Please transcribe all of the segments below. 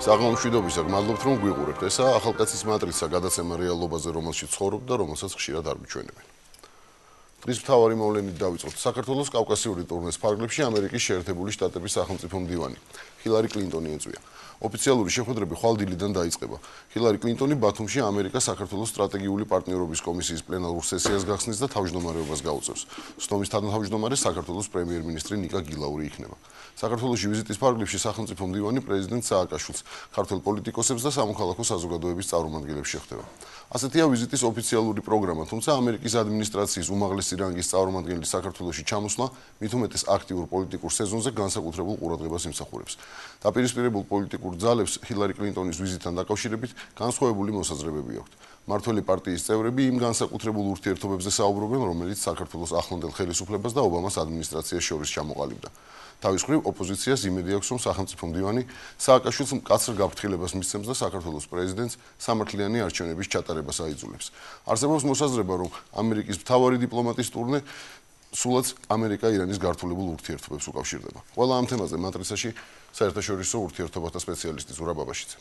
საღამომშვიდობისა, გმადლობთ რომ გვიყურებთ. ესაა ახალკაცის მატრიცა გადაცემა რეალობაზე, რომელშიც ცხოვრობთ და რომელსაც ხშირად არ მიჩვენებენ. დღის მთავარი მოვლენით დავიწყოთ. საქართველოს კავკასიური ტურნეს ფარგლებში ამერიკის შეერთებული შტატების სახელმწიფო მდივანი ჰილარი კლინტონი ეწვია. ოფიციალური შეხვედრები ხვალ დილიდან დაიწყება. ჰილარი კლინტონი ბათუმში ამერიკას საქართველოს სტრატეგიული პარტნიორობის კომისიის პლენარულ სესიას გახსნის და თავმჯდომარეობას გაუწევს. სხდომის თანათავმჯდომარე საქართველოს პრემიერ-მინისტრი ნიკა გილაური იქნება. საქართველოში ვიზიტის ფარგლებში სახელმწიფო მდივანი პრეზიდენტ სააკაშვილს, ქართველ პოლიტიკოსებს და სამოქალაქო საზოგადოების წარმომადგენლებს შეხვდება. ასეთია ვიზიტის ოფიციალური პროგრამა, თუმცა ამერიკის ადმინისტრაციის უმაღლესი რანგის წარმომადგენლის საქართველოში ჩამოსვლა მით უმეტეს აქტიურ პოლიტიკურ სეზონზე განსაკუთრებულ ყურადღებას იმსახურებს. დაპირისპირებულ პოლიტიკურ ძალებს ჰილარი კლინტონის ვიზიტთან დაკავშირებით განსხვავებული მოსაზრებები აქვთ. მმართველი პარტიის წევრები იმ განსაკუთრებულ ურთიერთობებზე საუბრობენ, რომელიც საქართველოს ახლანდელ ხელისუფლებას და ობამას ადმინისტრაციას შორის ჩამოყალიბდა. თავის მხრივ ოპოზიციას იმედი აქვს, რომ სახელმწიფო მდივანი სააკაშვილს მკაცრ გაფრთხილებას მისცემს და საქართველოს პრეზიდენტს სამართლიანი არჩევნების ჩატარებას აიძულებს. არსებობს მოსაზრება, რომ ამერიკის მთავარი დიპლომატის ტურნე სულაც ამერიკა-ირანის გართულებულ ურთიერთობებს უკავშირდება. ყველა ამ თემაზე მატრიცაში საერთაშორისო ურთიერთობათა სპეციალისტი ზურაბ აბაშიძე.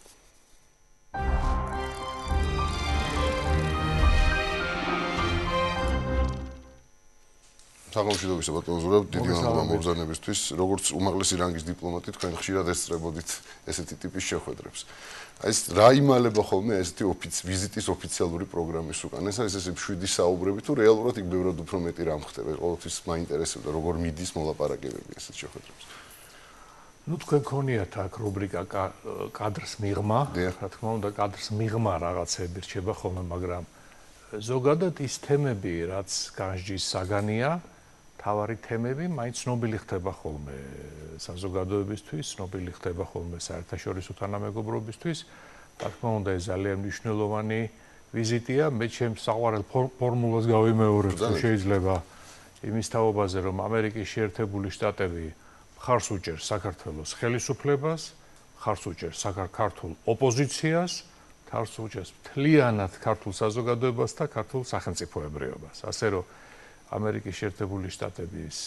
საღამომშვიდობისა ბატონო ზურაბ, დიდი მადლობა მობრძანებისთვის. როგორც უმაღლესი რანგის დიპლომატი, თქვენ ხშირად ესწრებოდით ესეთი ტიპის შეხვედრებს. ეს რა იმალება ხოლმე ესეთი ვიზიტის ოფიციალური პროგრამის უკან? ეს არის ესე მშვიდი საუბრები თუ რეალურად იქ ბევრად უფრო მეტი რამ ხდება? ყოველთვის მაინტერესებდა როგორ მიდის მოლაპარაკებები ესეთ შეხვედრებს. თქვენ გქონიათ აქ რუბრიკა კადრს მიღმა, რა თქმა უნდა, კადრს მიღმა რაღაცები რჩება ხოლმე, მაგრამ ზოგადად ის თემები, რაც განსჯის საგანია, თავარი თემები მაინც ცნობილი ხდება ხოლმე საზოგადოებისთვის, ცნობილი ხდება ხოლმე საერთაშორისო თანამეგობრობისთვის. რა თქმა უნდა, ეს ძალიან მნიშვნელოვანი ვიზიტია. მე ჩემს საყვარელ ფორმულას გავიმეორებ, თუ შეიძლება იმის თაობაზე, რომ ამერიკის შეერთებული შტატები მხარს უჭერს საქართველოს ხელისუფლებას, მხარს უჭერს ქართულ ოპოზიციას, მხარს უჭერს მთლიანად ქართულ საზოგადოებას და ქართულ სახელმწიფოებრიობას. ასე რომ ამერიკის შეერთებული შტატების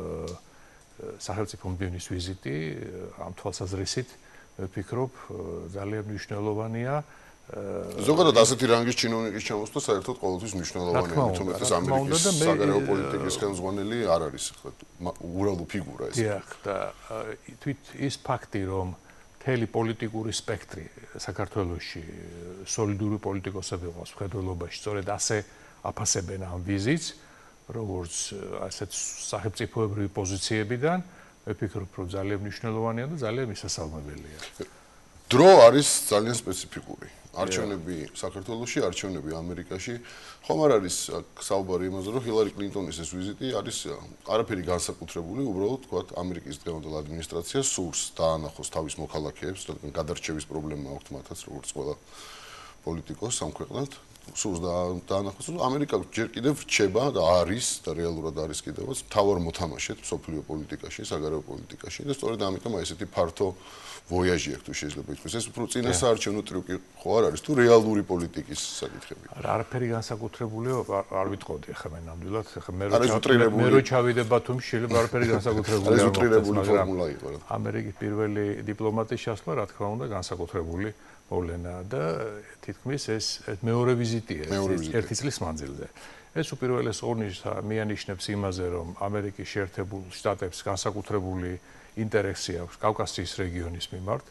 სახელმწიფო მდივნის ვიზიტი ამ თვალსაზრისით მე ვფიქრობ ძალიან მნიშვნელოვანია. ზოგადად ასეთი რანგის ჩინოვნიკის ჩამოსვლა საერთოდ ყოველთვის მნიშვნელოვანია, თუმცა ამერიკის საგარეო პოლიტიკის ხელმძღვანელი არ არის ხო უბრალო ფიგურა ეს. დიახ, და თვით ის ფაქტი, რომ მთელი პოლიტიკური სპექტრი საქართველოში სოლიდური პოლიტიკოსები ყავს მხედველობაში, სწორედ ასე აფასებენ ამ ვიზიტს, როგორც ასეთ სახელმწიფოებრივი პოზიციებიდან, მე ვფიქრობ, რომ ძალიან მნიშვნელოვანია და ძალიან მისასალმებელია. დრო არის ძალიან სპეციფიკური. არჩევნები საქართველოში, არჩევნები ამერიკაში. ხომ არ არის საუბარი იმაზე, რომ ჰილარი კლინტონის ეს ვიზიტი არის არაფერი განსაკუთრებული, უბრალოდ თქვა ამერიკის დღევანდელ ადმინისტრაციას სურს დაანახოს თავის მოქალაქეებს, რადგან გადარჩევის პრობლემა აქვთ მათაც, როგორც ყველა პოლიტიკოს ამ ქვეყნად. სურს დაანახოს, რომ ამერიკა ჯერ კიდევ რჩება და არის და რეალურად არის კიდევაც მთავარ მოთამაშედ მსოფლიო პოლიტიკაში, საგარეო პოლიტიკაში და სწორედ ამიტომ ესეთი ფართო ვოიაჟი აქვს თუ შეიძლება ითქვას. ეს უფრო წინასაარჩევნო ტრიუკი ხო არ არის თუ რეალური პოლიტიკის საკითხები? არაფერი განსაკუთრებული არ ვიტყოდი ახლა მე ნამდვილად, ახლა მე რო ჩავიდე ბათუმში შეიძლება არაფერი განსაკუთრებული არ მოხდეს, ფორმულა იყო რა. ამერიკის პირველი დიპლომატის ჩასვლა, რა თქმა უნდა, განსაკუთრებული მოვლენაა და თითქმის ეს მეორე ვიზიტია ერთი წლის მანძილზე. ეს უპირველეს ყოვლისა მიანიშნებს იმაზე, რომ ამერიკის შეერთებულ შტატებს განსაკუთრებული ინტერესი აქვს კავკასიის რეგიონის მიმართ,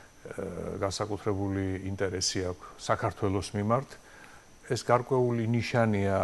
განსაკუთრებული ინტერესი აქვს საქართველოს მიმართ. ეს გარკვეული ნიშანია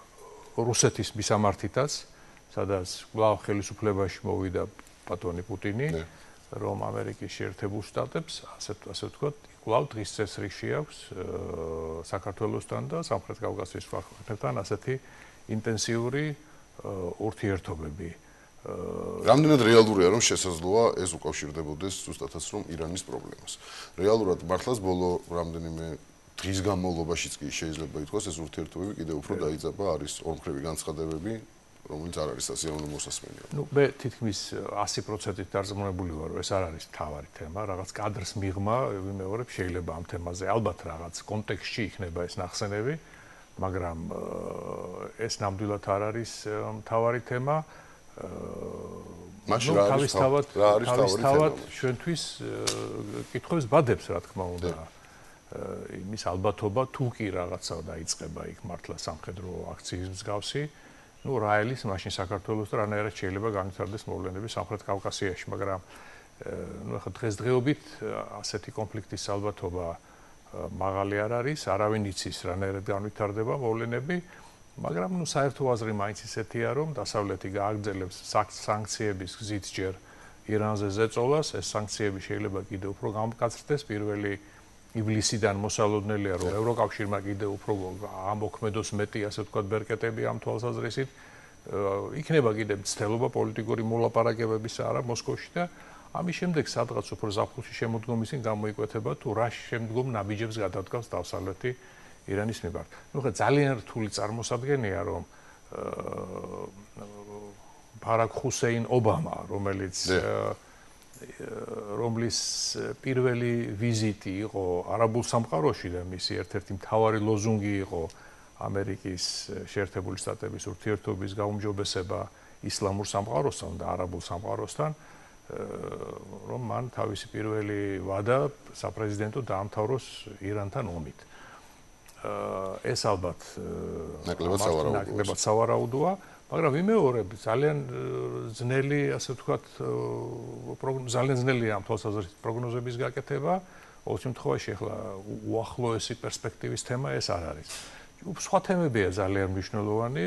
რუსეთის მისამართითაც, სადაც კვლავ ხელისუფლებაში მოვიდა ბატონი პუტინი, რომ ამერიკის შეერთებულ შტატებს, ასე ვთქვათ, კვლავ დღის წესრიგში აქვს საქართველოსთან და სამხრეთ კავკასიის სხვა ქვეყნებთან ასეთი ინტენსიური ურთიერთობები. რამდენად რეალურია, რომ შესაძლოა ეს უკავშირდებოდეს ზუსტადაც რომ ირანის პრობლემას. რეალურად მართლაც ბოლო რამდენიმე დღის განმავლობაშიც კი შეიძლება ითქვას ეს ურთიერთობები კიდევ უფრო დაიძაბა, არის ორმხრივი განცხადებები, რომელიც არ არის სასიამოვნო მოსასმენია. მე თითქმის 100%-ით დარწმუნებული ვარ, რომ ეს არ არის მთავარი თემა, რაღაც კადრს მიღმა, ვიმეორებ, შეიძლება ამ თემაზე ალბათ რაღაც კონტექსტში იქნება ეს ნახსენები, მაგრამ ეს ნამდვილად არ არის მთავარი თემა. მაშინ რა არის თავისთავად ჩვენთვის კითხვებს ბადებს, რა თქმა უნდა. იმის ალბათობა თუ კი რაღაცა დაიწყება იქ მართლა სამხედრო აქციის მსგავსი, ну რაელის მაშინ საქართველოს და რანაირად შეიძლება განვითარდეს მოვლენები სამხრეთ კავკასიაში, მაგრამ ну ახლა დღესდღეობით ასეთი კონფლიქტის ალბათობა მაღალი არ არის, არავინ იცის რანაირად განვითარდება მოვლენები, მაგრამ ну საერთო აზრი მაინც ისეთია, რომ დასავლეთი გააგრძელებს სანქციების გზით ჯერ ირანზე ზეწოლას, ეს სანქციები შეიძლება კიდევ უფრო გამკაცრდეს, პირველი ივლისიდან მოსალოდნელია, რომ ევროკავშირმა კიდევ უფრო ამოქმედოს მეტი, ასე ვთქვათ, ბერკეტები ამ თვალსაზრისით, იქნება კიდევ მცდელობა პოლიტიკური მოლაპარაკებების არა მოსკოვში და ამის შემდეგ სადღაც უფრო ზაფხულში შემოდგომისին გამოიკვეთება თუ რა შემდგომ ნაბიჯებს გადადგავს დასავლეთი ირანის მიმართ. ნუ ხა ძალიან რთული წარმოსადგენია, რომ ბარაკ ჰუსეინ ობამა, რომლის პირველი ვიზიტი იყო არაბულ სამყაროში და მისი ერთ-ერთი მთავარი ლოზუნგი იყო ამერიკის შეერთებული შტატების ურთიერთობის გაუმჯობესება ისლამურ სამყაროსთან და არაბულ სამყაროსთან, რომ მან თავისი პირველი ვადა საპრეზიდენტო დაამთავროს ირანთან ომით. ეს ალბათ ნაკლებად სავარაუდოა, მაგრამ ვიმეორებ ძალიან ძნელი, ასე ვთქვათ, ძალიან ძნელია ამ თვალსაზრისით პროგნოზების გაკეთება. ყოველ შემთხვევაში ახლა უახლოესი პერსპექტივის თემა ეს არ არის. სხვა თემებია ძალიან მნიშვნელოვანი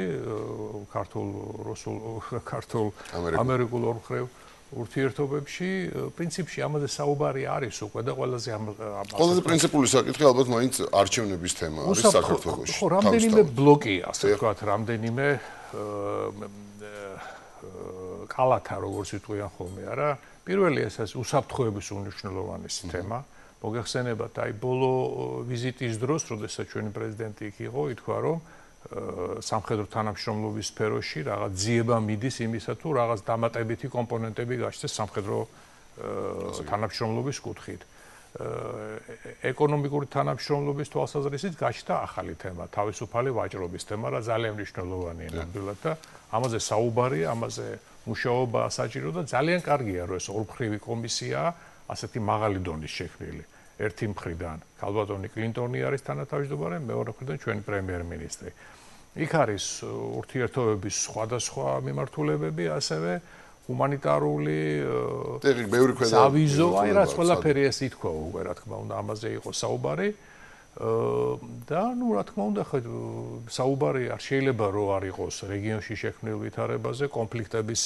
ქართულ ამერიკულ ორმხრივ ურთიერთობებში, პრინციპში ამაზე საუბარი არის უკვე და ყველაზე პრინციპული საკითხი ალბათ მაინც არჩევნების თემა არის საქართველოში. ხო, რამდენიმე ბლოკია, ასე ვთქვათ, რამდენიმე კალათა, როგორც ვიტყვიან ხოლმე, არა? პირველი ეს უსაფრთხოების უნიშნელოვანესი თემა. მოგეხსენებათ, აი ბოლო ვიზიტის დროს, როდესაც ჩვენი პრეზიდენტი იქ იყო, ითქვა, რომ სამხედრო თანამშრომლობის სფეროში რაღაც ძიება მიდის იმისა, თუ რაღაც დამატებითი კომპონენტები გაჩნდეს სამხედრო თანამშრომლობის კუთხით. ეკონომიკური თანამშრომლობის თვალსაზრისით გაჩნდა ახალი თემა, თავისუფალი ვაჭრობის თემა, რა ძალიან მნიშვნელოვანია ნამდვილად და ამაზე საუბარი, ამაზე მუშაობა საჭირო და ძალიან კარგია, რომ ეს ორმხრივი კომისიაა ასეთი მაღალი დონის შექმნილი. ერთი მხრიდან ქალბატონი კლინტონი არის თანათავმჯდომარე, მეორე მხრიდან ჩვენი პრემიერ-მინისტრი. იქ არის ურთიერთობების სხვადასხვა მიმართულებები, ასევე ჰუმანიტარული სავიზო, აი რაც ყველაფერი ეს ითქვა უკვე, რა თქმა უნდა, ამაზე იყო საუბარი. და ნუ რა თქმა უნდა, ხო საუბარი არ შეიძლება რომ არ იყოს რეგიონში შექმნილ ვითარებაზე, კონფლიქტების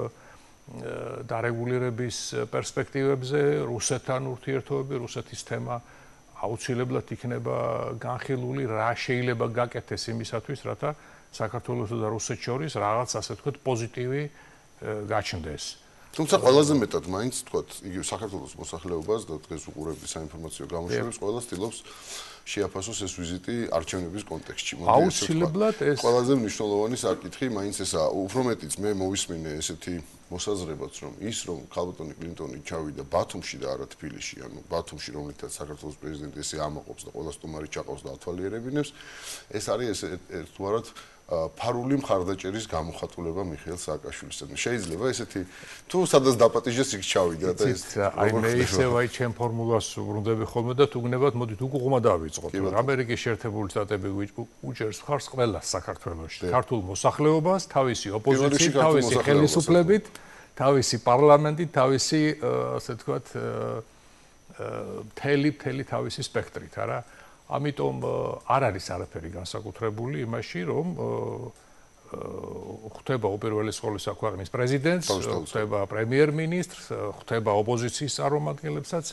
დარეგულირების პერსპექტივებზე, რუსეთთან ურთიერთობები, რუსეთის თემა აუცილებლად იქნება განხილული, რა შეიძლება გაკეთდეს იმისათვის, რათა საქართველოსა და რუსეთს შორის რაღაც, ასე ვთქვათ, პოზიტივი გაჩნდეს. თუმცა ყველაზე მეტად მაინც ვთქვათ, იგივე საქართველოს მოსახლეობას და დღეს უყურებთ საინფორმაციო გამოშვებას, ყველა ცდილობს შეაფასოს ეს ვიზიტი არჩევნების კონტექსტში. აუცილებლად ეს ყველაზე მნიშვნელოვანი საკითხი მაინც ესაა. უფრო მეტიც მე მოვისმინე ესეთი მოსაზრებაც, რომ ის რომ ქალბატონი კლინტონი ჩავიდა ბათუმში და არა თბილისში, ანუ ბათუმში, რომლითაც საქართველოს პრეზიდენტი ესე ამაყობს და ყველა სტუმარი ჩაყავს და ათვალიერებინებს, ეს არის ერთგვარად ფარული მხარდაჭერის გამოხატულება მიხეილ სააკაშვილისთან. შეიძლება ესეთი თუ სადაც დაპატიჟეს იქ ჩავიდა და ეს აი მე ისევ აი ჩემ ფორმულას ვბრუნდები ხოლმე და თუ გნებათ მოდით უყუყმა დავიწყოთ. ამერიკის შეერთებული შტატები უჭერს მხარს ყველას საქართველოში. ქართულ მოსახლეობას, თავისი ოპოზიციით, თავისი ხელისუფლებით, თავისი პარლამენტით, თავისი ასე ვთქვათ მთელი თავისი სპექტრით, არა? ამიტომ არ არის არაფერი განსაკუთრებული იმაში, რომ ხდება უპირველეს ყოვლისა ქვეყნის პრეზიდენტს, ხდება პრემიერ-მინისტრს, ხდება ოპოზიციის წარმომადგენლებსაც.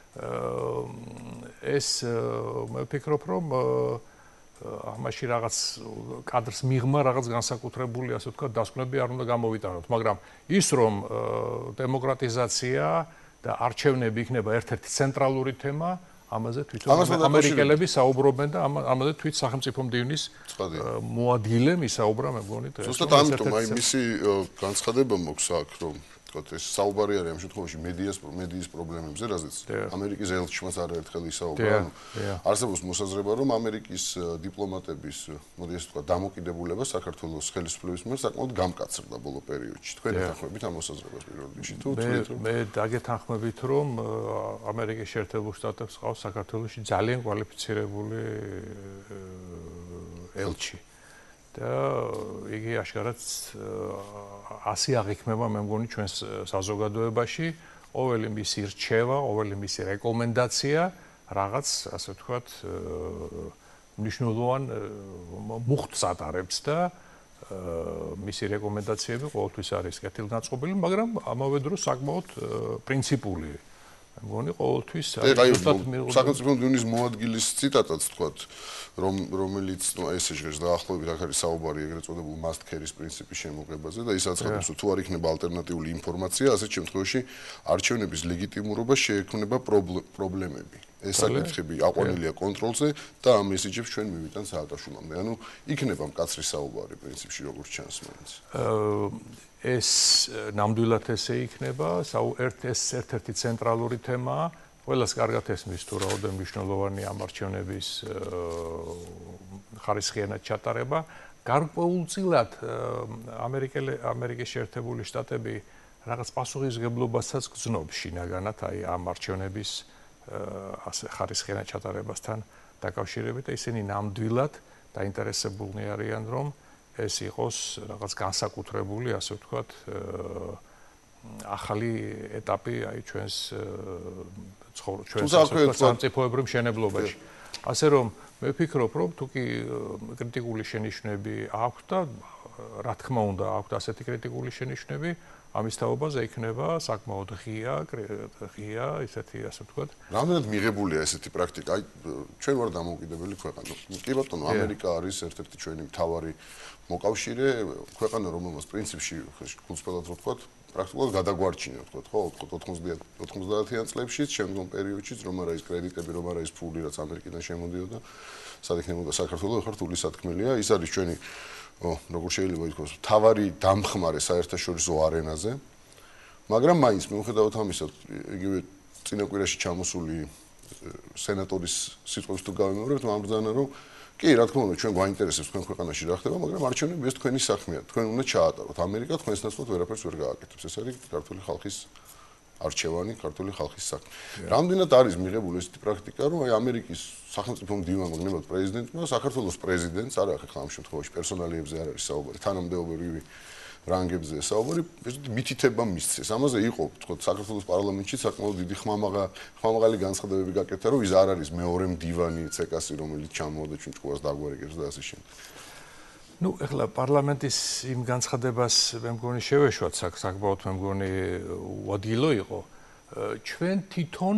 ეს მე ვფიქრობ, რომ ამაში რაღაც კადრს მიღმა, რაღაც განსაკუთრებული, ასე ვთქვათ, დასკვნები არ უნდა გამოვიტანოთ, მაგრამ ის რომ დემოკრატიზაცია და არჩევნები იქნება ერთ-ერთი ცენტრალური თემა, ამაზე თვითონ ამერიკელები საუბრობენ და ამაზე თვით სახელმწიფო მდივნის მოადგილე მისაუბრა, მე მგონი. ზუსტად ამიტომ აი მისი განცხადება მოქვს აქ, რომ ვთქვათ, ეს საუბარი არის ამ შემთხვევაში მედიის პრობლემებზე, რაზეც ამერიკის ელჩმაც არაერთხელ ისაუბრა. არსებობს მოსაზრება, რომ ამერიკის დიპლომატების, მოდი ეს ვთქვათ, დამოკიდებულება საქართველოს ხელისუფლების მიერ საკმაოდ გამკაცრდა ბოლო პერიოდში. თქვენ ეთანხმებით ამ მოსაზრებას პირველ რიგში თუ თვლით, რომ მე დაგეთანხმებით, რომ ამერიკის შეერთებულ შტატებს ყავს საქართველოში ძალიან კვალიფიცირებული ელჩი. და იგი აშკარად ასე აღიქმება, მე მგონი, ჩვენს საზოგადოებაში, ყოველი მისი რჩევა, ყოველი მისი რეკომენდაცია რაღაც, ასე ვთქვათ, მნიშვნელოვან მუხტს ატარებს და მისი რეკომენდაციები ყოველთვის არის კეთილგანწყობილი, მაგრამ ამავე დროს საკმაოდ პრინციპული. მე მგონი, ყოველთვის სახელმწიფო მდივნის მოადგილის ციტატაც ვთქვათ, რომელიც ესე ჟღერს დაახლოებით აქ არის საუბარი ეგრეთ წოდებულ must carry-ის პრინციპის შემოღებაზე და ის აცხადებს, რომ თუ არ იქნება ალტერნატიული ინფორმაცია, ასეთ შემთხვევაში არჩევნების ლეგიტიმურობა შეექმნება პრობლემები. ეს საკითხები აყვანილია კონტროლზე და ამ მესიჯებს ჩვენ მივიტანთ საათაშუამდე. ანუ იქნება მკაცრი საუბარი პრინციპში როგორც ჩანს მაინც. ეს ნამდვილად ესე იქნება, ერთ-ერთი ცენტრალური თემაა. ყველას კარგად ესმის თუ რაოდენ მნიშვნელოვანი ამ არჩევნების ხარისხიანად ჩატარება. გარკვეულწილად ამერიკის შეერთებული შტატები რაღაც პასუხისმგებლობასაც გრძნობს შინაგანად აი ამ არჩევნების ასე ხარისხიანად ჩატარებასთან დაკავშირებით და ისინი ნამდვილად დაინტერესებულნი არიან, რომ ეს იყოს რაღაც განსაკუთრებული, ასე ვთქვათ, ახალი ეტაპი აი ჩვენს სამწიფოებრივ მშენებლობაში. ასე რომ მე ვფიქრობ, რომ თუკი კრიტიკული შენიშვნები აქვს და რა თქმა უნდა აქვს ასეთი კრიტიკული შენიშვნები, ამის თაობაზე იქნება საკმაოდ ღია, ისეთი ასე ვთქვათ. რამდენად მიღებულია ესეთი პრაქტიკა? აი ჩვენ ვარ დამოუკიდებელი ქვეყანა. კი ბატონო, ამერიკა არის ერთ-ერთი ჩვენი მთავარი მოკავშირე, ქვეყანა, რომელმაც პრინციპში გულწრფელად რო ვთქვათ, პრაქტიკულად გადაგვარჩინა, ვთქვათ, ხო, 90-იან წლებშიც, შემდგომ პერიოდშიც, რომ არა ის კრედიტები, რომ არა ის ფული, რაც ამერიკიდან შემოდიოდა, სად იქნებოდა საქართველოს, ხარ თული სათქმელია, ის არის ჩვენი როგორ შეიძლება ითქვას, მთავარი დამხმარე საერთაშორისო არენაზე. მაგრამ მაინც მიუხედავად ამისა, იგივე წინა კვირაში ჩამოსული სენატორის სიტყვებს თუ გავიმეორებთ, მამბრძანა რომ კი, რა თქმა უნდა, ჩვენ გვაინტერესებს თქვენ ქვეყანაში რა ხდება, მაგრამ არჩევნები ეს თქვენი საქმეა. თქვენ უნდა ჩაატაროთ. ამერიკა თქვენს ნაცვლად ვერაფერს ვერ გააკეთებს. ეს არის ქართული ხალხის არჩევანი, ქართული ხალხის საქმე. რამდენად არის მიღებული ესეთი პრაქტიკა, რომ აი ამერიკის სახელმწიფო მდივანმა გნებად პრეზიდენტმა საქართველოს პრეზიდენტს, არა ახლა ამ შემთხვევაში პერსონალიებზე არ არის საუბარი, თანამდებობრივი რანგებზე საუბარი, მითითება მისცეს. ამაზე იყო, თქო, საქართველოს პარლამენტში საკმაოდ დიდი ხმამაღალი განცხადებები გაკეთა, რომ ის არ არის მეორე მდივანი ცეკასი, რომელიც ჩამოვიდა ჩვენ ჭკუას დაგვარეკებს და ასე შემდეგ. ნუ, ეხლა პარლამენტის იმ განცხადებას მე მგონი შევეშვათ, საკმაოდ მე მგონი უადგილო იყო. ჩვენ თვითონ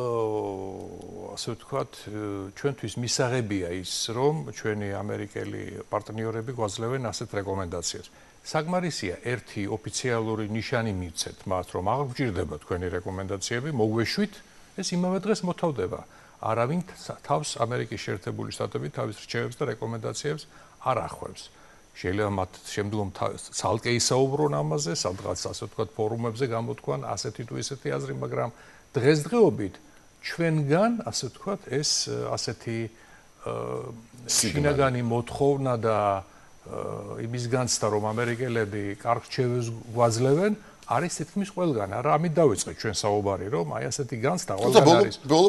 ასე ვთქვათ, ჩვენთვის მისაღებია ის, რომ ჩვენი ამერიკელი პარტნიორები გვაძლევენ ასეთ რეკომენდაციას. საკმარისია ერთი ოფიციალური ნიშანი მივცეთ მათ, რომ აღარ გვჭირდება თქვენი რეკომენდაციები, მოგვეშვით, ეს იმავე დღეს მოთავდება. არავინ თავს ამერიკის შეერთებული შტატები თავის რჩევებს და რეკომენდაციებს არ ახვევს. შეიძლება მათ შემდგომ ცალკე ისაუბრონ ამაზე, სადღაც ასე ვთქვათ ფორუმებზე გამოთქვან ასეთი თუ ისეთი აზრი, მაგრამ დღესდღეობით ჩვენგან ასე ვთქვათ ეს ასეთი შინაგანი მოთხოვნა და იმის განცდა, რომ ამერიკელები კარგ რჩევებს გვაძლევენ, არის თითქმის ყველგან. არა, ამით დავიწყეთ ჩვენ საუბარი, რომ აი ასეთი განცდა ყველგან არის. ბოლო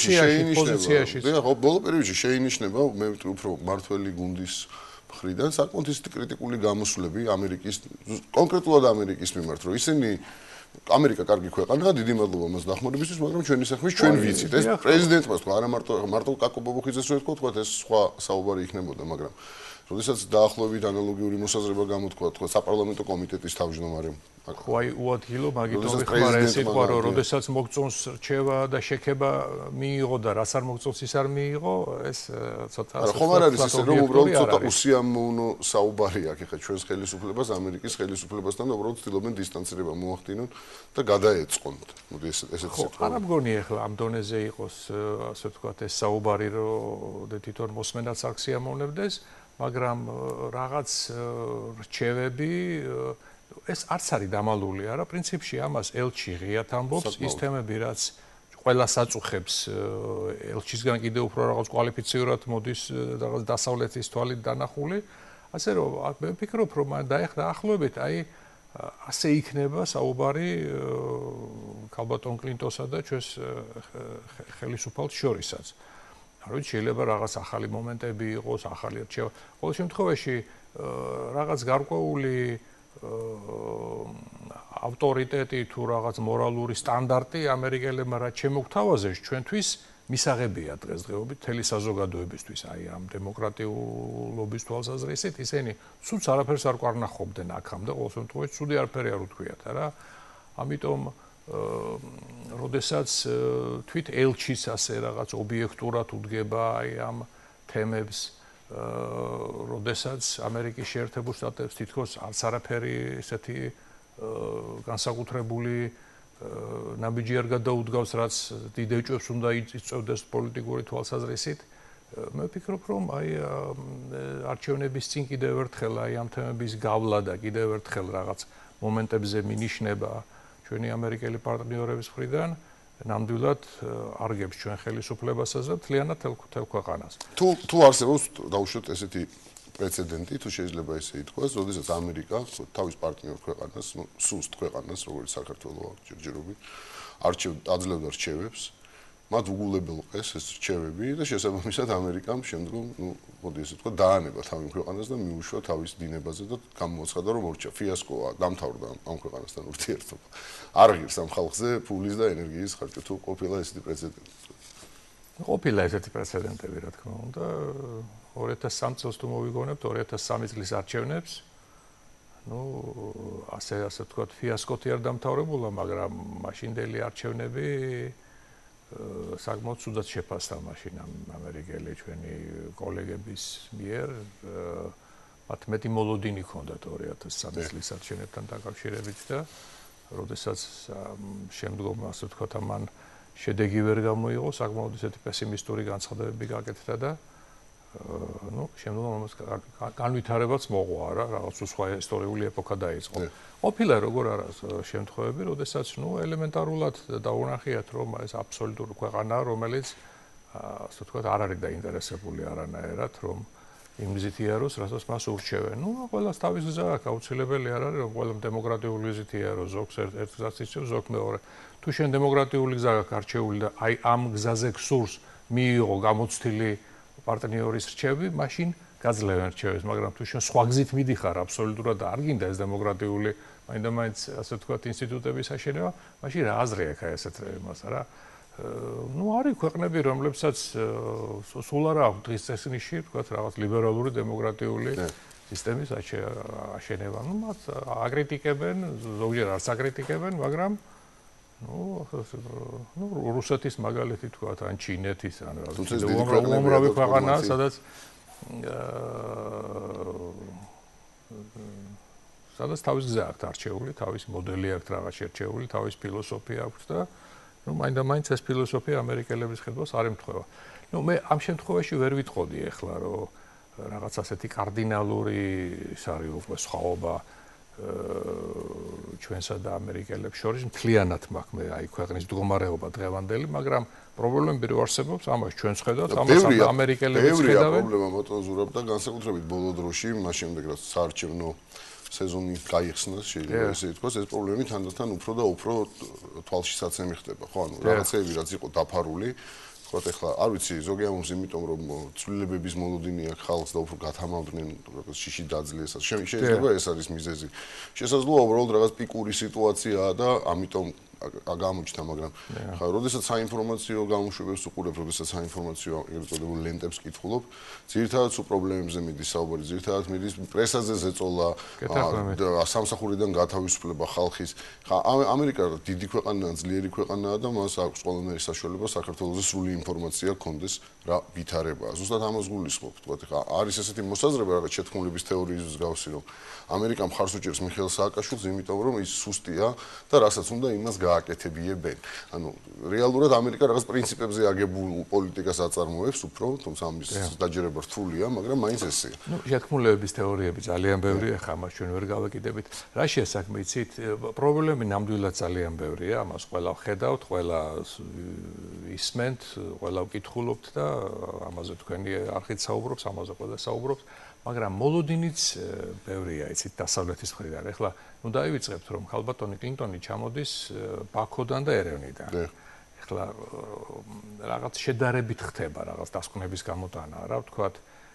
პერიოდში შეინიშნება, მე უფრო მართველი გუნდის მხრიდან საკმაოდ ისეთი კრიტიკული გამოსვლები ამერიკის, კონკრეტულად ამერიკის მიმართ, რომ ისინი ამერიკა კარგი ქვეყანაა, დიდი მადლობა მას დახმარებისთვის, მაგრამ ჩვენი საქმე ჩვენ ვიცით. ეს პრეზიდენტმა თქვა, არა მარტო კაკო ბობოხიძეს რო ეთქვა, ეს სხვა საუბარი იქნებოდა, მაგრამ როდესაც დაახლოებით ანალოგიური მოსაზრება გამოთქვა, თქვა საპარლამენტო კომიტეტის თავმჯდომარემ. ხო, აი უადგილო, მაგითო ვიხმარა ეს სიტყვა, რომ როდესაც მოგწონს რჩევა და შექება მიიღო და რაც არ მოგწონს ის არ მიიღო, ეს ცოტა არა, ხომ არ არის ესე, რომ უბრალოდ ცოტა უსიამოვნო საუბარი აქვს ახლა ჩვენს ხელისუფლებას ამერიკის ხელისუფლებასთან და უბრალოდ ცდილობენ დისტანცირება მოახდინონ და გადაეწყონ. მოდი ესეც სიტყვა. არა მგონი ახლა ამ დონეზე იყოს, ასე ვთქვათ, ეს საუბარი, რომ თვითონ მოსმენაც არ ქსიამოვნებდეს, მაგრამ რაღაც რჩევები ეს არც არის დამალული არა, პრინციპში ამას ელჩი ღიათ ამბობს, ის თემები რაც ყველას აწუხებს ელჩისგან კიდევ უფრო რაღაც კვალიფიციურად მოდის რაღაც დასავლეთის თვალით დანახული, ასე რომ მე ვფიქრობ, რომ დაახლოებით აი ასე იქნება საუბარი ქალბატონ კლინტონსა და ჩვენს ხელისუფალს შორისაც. არ ვიცი, შეიძლება რაღაც ახალი მომენტები იყოს, ახალი რჩევა. ყოველ შემთხვევაში რაღაც გარკვეული ავტორიტეტი თუ რაღაც მორალური სტანდარტი ამერიკელებმა რაც შემოგთავაზეს ჩვენთვის მისაღებია დღესდღეობით მთელი საზოგადოებისთვის, აი ამ დემოკრატიულობის თვალსაზრისით ისინი სულს არაფერს არ ყარნახობდნენ აქამდე, ყოველ შემთხვევაში ცუდი არაფერი არ უთქვიათ რა. ამიტომ როდესაც თვით ელჩის ასე რაღაც ობიექტურად უდგება აი ამ თემებს, როდესაც ამერიკის შეერთებულ შტატებს თითქოს არც არაფერი ესეთი განსაკუთრებული ნაბიჯი არ გადაუდგავს, რაც დიდ ეჭვებს უნდა იწევდეს პოლიტიკური თვალსაზრისით. მე ვფიქრობ, რომ აი არჩევნების წინ კიდევ ერთხელ აი ამ თემების გავლა და კიდევ ერთხელ რაღაც მომენტებზე მინიშნება ჩვენი ამერიკელი პარტნიორების მხრიდან ნამდვილად არგებს ჩვენ ხელისუფლებასაც და მთლიანად თელ ქვეყანას. თუ არსებობს დაუშვათ ესეთი პრეცედენტი, თუ შეიძლება ესე ითქვას, როდესაც ამერიკა თავის პარტნიორ ქვეყანას, სუსტ ქვეყანას, როგორც საქართველო ჯერჯერობით, აძლევდა რჩევებს, მათ უგულებელყეს ეს რჩევები და შესაბამისად ამერიკამ შემდგომ, მოდი ესე ვთქვა, დაანება თავი ქვეყანას და მიუშვა თავის დინებაზე და გამოაცხადა, რომ ორჩა ფიასკოა, დამთავრდა ამ ქვეყანასთან ურთიერთობა. არ ღირს ამ ხალხზე ფულის და ენერგიის ხარჯი, თუ ყოფილა ესეთი პრეცედენტი. ყოფილა ესეთი პრეცედენტები, რა თქმა უნდა, 2003 წელს თუ მოვიგონებთ 2003 წლის არჩევნებს, ну, ასე ვთქვათ, ფიასკოთი არ დამთავრებულა, მაგრამ მაშინდელი არჩევნები საკმაოდ ცუდად შეფასდა მაშინ ამერიკელი ჩვენი კოლეგების მიერ, მათ მეტი მოლოდინი ჰქონდათ 2003 წლის არჩევნებთან დაკავშირებით და როდესაც შემდგომ ასე ვთქვათ, ამან შედეგი ვერ გამოიღო, საკმაოდ ისეთი პესიმისტური განცხადებები გაკეთდა და ну, შემდგომ ამას განვითარებაც მოყვა რა, რაღაც სხვა ისტორიული ეპოქა დაიწყო. ყოფილა როგორ არა შემთხვევები, როდესაც ну, ელემენტარულად დაუნახიათ, რომ ეს აბსოლუტური ქვეყანაა, რომელიც ასე ვთქვათ, არ არის დაინტერესებული არანაირად, რომ იმ გზით იაროს, რასაც მას ურჩევენ. ну, ყველას თავის გზა აქვს, აუცილებელი არ არის, რომ ყველამ დემოკრატიული გზით იაროს, ზოგს ერთ გზას იცავს, ზოგ მეორე. თუ შენ დემოკრატიული გზა აქვს არჩეული და აი ამ გზაზე გსურს მიიღო გამოცდილი პარტნიორის რჩევები, მაშინ გაძლევენ რჩევებს, მაგრამ თუ შენ სხვა გზით მიდიხარ აბსოლუტურად და არ გინდა ეს დემოკრატიული, მაინდა-მაინც ასე ვთქვათ, ინსტიტუტების აშენება, მაშინ რა აზრი აქვს აი ესეთ იმას რა? ну, არის ქვეყნები, რომლებსაც სულ არ აქვს დღის წესრიგში, ვთქვათ, რაღაც ლიბერალური დემოკრატიული სისტემის აშენება. ну, მათ აკრიტიკებენ, ზოგჯერ არც აკრიტიკებენ, მაგრამ ну, რუსეთის მაგალითი თქვათ, ან ჩინეთის, ან უამრავი ქვეყანაა, სადაც თავის გზა აქვს არჩეული, თავის მოდელი აქვს რაღაც შერჩეული, თავის ფილოსოფია აქვს და ну, მაინდა-მაინც ეს ფილოსოფია ამერიკელების ხედავს არ ემთხვევა. ну, მე ამ შემთხვევაში ვერ ვიტყოდი ახლა, რომ რაღაც ასეთი კარდინალური ის არის უკვე სხვაობა ჩვენსა და ამერიკელებს შორის მთლიანად მაქვს მე აი ქვეყნის მდგომარეობა დღევანდელი, მაგრამ პრობლემები რო არსებობს, ამას ჩვენს ხედავთ, ამას ამერიკელებიც ხედავენ. ბევრია პრობლემა ბატონ ზურაბ და განსაკუთრებით ბოლო დროში, მას შემდეგ რაც საარჩევნო სეზონი გაიხსნას, შეიძლება ესე ითქვას, ეს პრობლემები თანდათან უფრო და უფრო თვალშისაცემი ხდება, ხო? ანუ რაღაცები რაც იყო დაფარული, ვთქვათ, ახლა არ ვიცი, ზოგი ამბობს იმიტომ, რომ ცვლილებების მოლოდინი აქვს ხალხს და უფრო გათამავდნენ რაღაც შიში დაძლეს. შეიძლება ეს არის მიზეზი. შესაძლოა უბრალოდ რაღაც პიკური სიტუაციაა და ამიტომ გამოჩნდა, მაგრამ ხა, როდესაც საინფორმაციო გამოშვებებს უყურებ, როდესაც საინფორმაციო ერთოდებულ ლენტებს კითხულობ, ძირითადად სულ პრობლემებზე მიდის საუბარი, ძირითადად მიდის პრესაზე ზეწოლა, სამსახურიდან გათავისუფლება ხალხის. ხა, ამერიკა დიდი ქვეყანაა, ძლიერი ქვეყანაა და მას აქვს ყველანაირი საშუალება საქართველოს სრული ინფორმაცია გქონდეს რა ვითარებაა. ზუსტად ამას გულისხმობ. თქვათ, ხა არის ესეთი მოსაზრება, რაღაც შეთქმულების თეორიის მსგავსი, რომ ამერიკამ ხარს უჭერს მიხეილ სააკაშვილს, იმიტომ რომ ის სუსტია და რასაც უნდა იმას გააკეთებიებენ. ანუ რეალურად ამერიკა რაღაც პრინციპებზე აგებულ პოლიტიკას აწარმოებს, უფრო, თუმცა ამის დაჯერება რთულია, მაგრამ მაინც ესეა. ნუ შეთქმულებების თეორიები ძალიან ბევრია, ხა მას ჩვენ ვერ გავაკიდებით. რა შესაქმე იცით, პრობლემები ნამდვილად ძალიან ბევრია, ამას ყველა ვხედავთ, ყველა ისმენთ, ყველა ვკითხულობთ და ამაზე თქვენი არხით საუბრობს, ამაზე ყველა საუბრობს, მაგრამ მოლოდინიც ბევრია, იცით, დასავლეთის მხრიდან. ეხლა ნუ დაივიწყებთ, რომ ხალბატონი კლინტონი ჩამოდის ბაქოდან და ერევნიდან. ეხლა რაღაც შედარებით ხდება, რაღაც დასკვნების გამოტანა, რა ვთქვათ,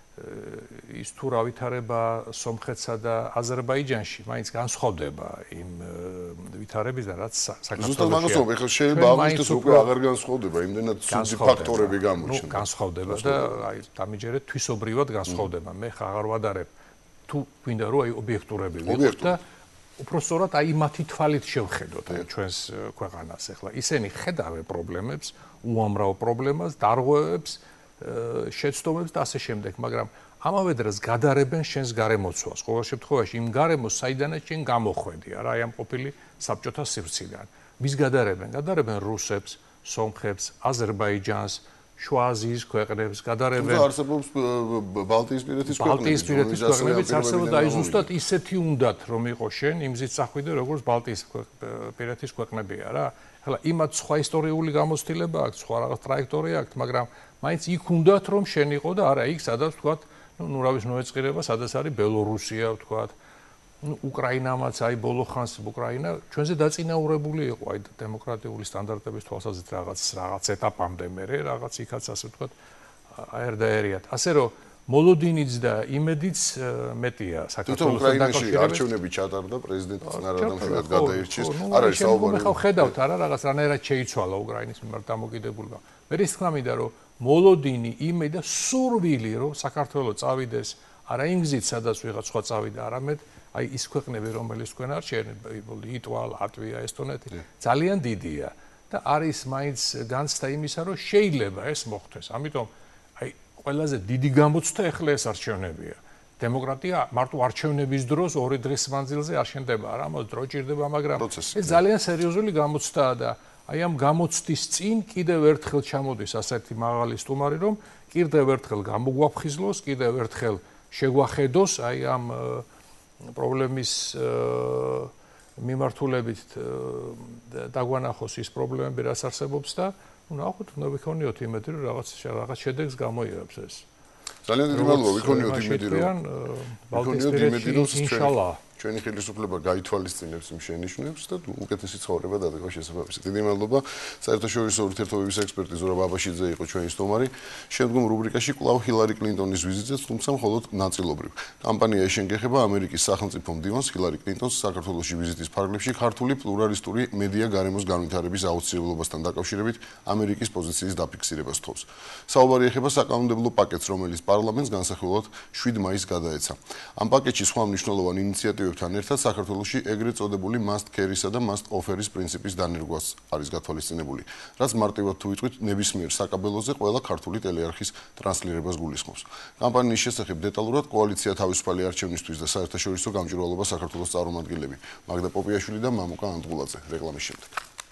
ის თუ რა ვითარება სომხეთსა და აზერბაიჯანში, მაინც განსხვავდება იმ ვითარებისგან, რაც საქართველოში. ზუსტად მაგას ვთქვი, ეხლა შეიძლება აგვისტოს უკვე აღარ განსხვავდება, იმდენად ცუდი ფაქტორები გამოჩნდა. ნუ განსხვავდება და აი დამიჯერეთ თვისობრივად განსხვავდება. მე ხა აღარ ვადარებ თუ გვინდა რომ აი ობიექტურები ვიყოთ და უпростоრად აი მათი თვალით შევხედოთ ჩვენს ქვეყანას. ეხლა ისინი ხედავენ პრობლემებს, უამრავ პრობლემას, დარღვევებს, შეცდომებს და ასე შემდეგ, მაგრამ ამავე დროს გადარებენ შენს გარემოცვას. ყოველ შემთხვევაში იმ გარემოს საიდანაც შენ გამოხვედი, არა აი ამ ყოფილი საბჭოთა სივრციდან. ვის გადარებენ? გადარებენ რუსებს, სომხებს, აზერბაიჯანს, შუა აზიის ქვეყნებს, გადარებენ. და არსებობს ბალტიისპირეთის ქვეყნებიც არსებობდა, აი ზუსტად ისეთი უნდათ რომ იყო შენ იმზით წახვიდე, როგორც ბალტიისპირეთის ქვეყნებია რა. ახლა იმათ სხვა ისტორიული გამოცდილება აქვს, სხვა რაღაც ტრაექტორია აქვს, მაგრამ მაინც იქ უნდათ რომ შენ იყო და არა იქ სადაც ვთქვათ, ნუ რავის ნოეწყირება, სადაც არის ბელორუსია, ვთქვათ, ნუ უკრაინამაც აი ბოლო ხანს უკრაინა ჩვენზე დაწინაურებული იყო აი დემოკრატიული სტანდარტების თვალსაზრისით რაღაც ეტაპამდე მერე რაღაც იქაც ასე ვთქვათ აერდაერიათ. ასე რომ მოლოდინიც და იმედიც მეტია საქართველოსთან დაკავშირებით. არჩევნები ჩატარდა პრეზიდენტი წინარადამშვიდად გადაირჩიეს. არ არის საუბარი. ხო ხედავთ არა რაღაც რანაირად შეიცვალა უკრაინის მიმართ დამოკიდებულება. მე ის თქმა მინდა რომ მოლოდინი იმედი და სურვილი რომ საქართველოს წავიდეს არა იმ გზით სადაც ვიღაც სხვა წავიდა არამედ აი ის ქვეყნები რომელიც თქვენ არჩევენ ლიტვა, ლატვია, ესტონეთი ძალიან დიდია და არის მაინც განცდა იმისა რომ შეიძლება ეს მოხდეს. ამიტომ აი ყველაზე დიდი გამოცდა ახლა ეს არჩევნებია. დემოკრატია მარტო არჩევნების დროს 2 დღის მანძილზე არ შენდება, არა, ამას დრო ჭირდება, მაგრამ ეს ძალიან სერიოზული გამოცდაა და აი ამ გამოცდის წინ კიდევ ერთხელ ჩამოდის ასეთი მაღალი სტუმარი, რომ კიდევ ერთხელ გამოგვაფხიზლოს, კიდევ ერთხელ შეგვახედოს აი ამ პრობლემის მიმართულებით დაგვანახოს ის პრობლემები, რაც არსებობს და ნუ ნახოთ, უნდა ვიქონიოთ იმედი, რომ რაღაც შედეგს გამოიღებს ეს. ძალიან დიდი მადლობა, ვიქონიოთ იმედი, რომ ინშალა ჩვენი ხელისუფლება გაითვალისწინებს იმ შენიშვნებს და უკეთესი ცხოვრება დადგება შესაბამისად. დიდი მადლობა. საერთაშორისო ურთიერთობების ექსპერტი ზურაბ აბაშიძე იყო ჩვენი სტუმარი. შემდგომ რუბრიკაში კვლავ ჰილარი კლინტონის ვიზიტზეც, თუმცა მხოლოდ ნაწილობრივ. კამპანია ეშენგეხება ამერიკის სახელმწიფო მდივანს ჰილარი კლინტონს საქართველოში ვიზიტის ფარგლებში ქართული პლურალისტური მედია გარემოს განვითარების აუცილებლობასთან დაკავშირებით ამერიკის პოზიციის დაფიქსირებას თხოვს. საუბარი ეხება საკანონმდებლო პაკეტს, რომელიც პარლამენტს განსახილველად 7 მაისს გადაეცა. ამ პაკეტში სხვა მნიშვნელოვანი ინიციატივები თან ერთად საქართველოში ეგრეთ წოდებული must carry-სა და must offer-ის პრინციპის დანერგვაც არის გათვალისწინებული, რაც მარტივად თუ ვიტყვით ნებისმიერ საკაბელოზე ყველა ქართული ტელეარხის ტრანსლირებას გულისხმობს. კამპანიის შესახებ დეტალურად კოალიცია თავისუფალი არჩევნისთვის და საერთაშორისო გამჭვირვალობა საქართველოს წარმომადგენლები მაგდა პოპიაშვილი და მამუკა ანდღულაძე. რეკლამის შემდეგ.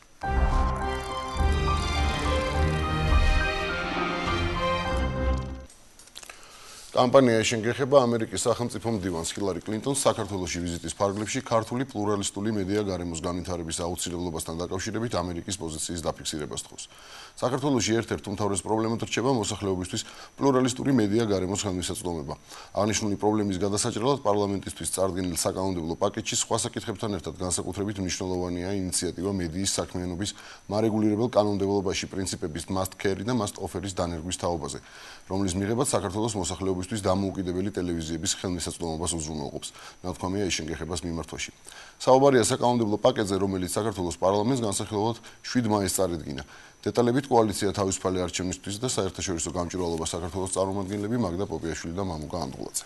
კამპანია ეშენგეხება ამერიკის სახელმწიფო მდივანს ჰილარი კლინტონს საქართველოში ვიზიტის ფარგლებში ქართული პლურალისტული მედია გარემოს განვითარების აუცილებლობასთან დაკავშირებით ამერიკის პოზიციის დაფიქსირებას თხოვს. საქართველოში ერთ-ერთ უმთავრეს პრობლემად რჩება მოსახლეობისთვის პლურალისტური მედია გარემოს ხელმისაწვდომობა. აღნიშნული პრობლემის გადასაჭრელად პარლამენტისთვის წარდგენილ საკანონმდებლო პაკეტში სხვა საკითხებთან ერთად განსაკუთრებით მნიშვნელოვანია ინიციატივა მედიის საქმიანობის მარეგულირებელ კანონმდებლობაში პრინციპების must carry და must offer-ის დანერგვის თაობაზე, რომლის მიღებაც საქართველოს მოსახლეობისთვის დამოუკიდებელი ტელევიზიების ხელმისაწვდომობას უზრუნველყოფს. ნათქვამია ეშენგეხებას მიმართვაში. საუბარია საკანონმდებლო პაკეტზე, რომელიც საქართველოს პარლამენტს განსახილველად 7 მაისს წარედგინა. დეტალებით კოალიცია თავისუფალი არჩევნისთვის და საერთაშორისო გამჭვირვალობა საქართველოს წარმომადგენლები მაგდა პოპიაშვილი და მამუკა ანდღულაძე.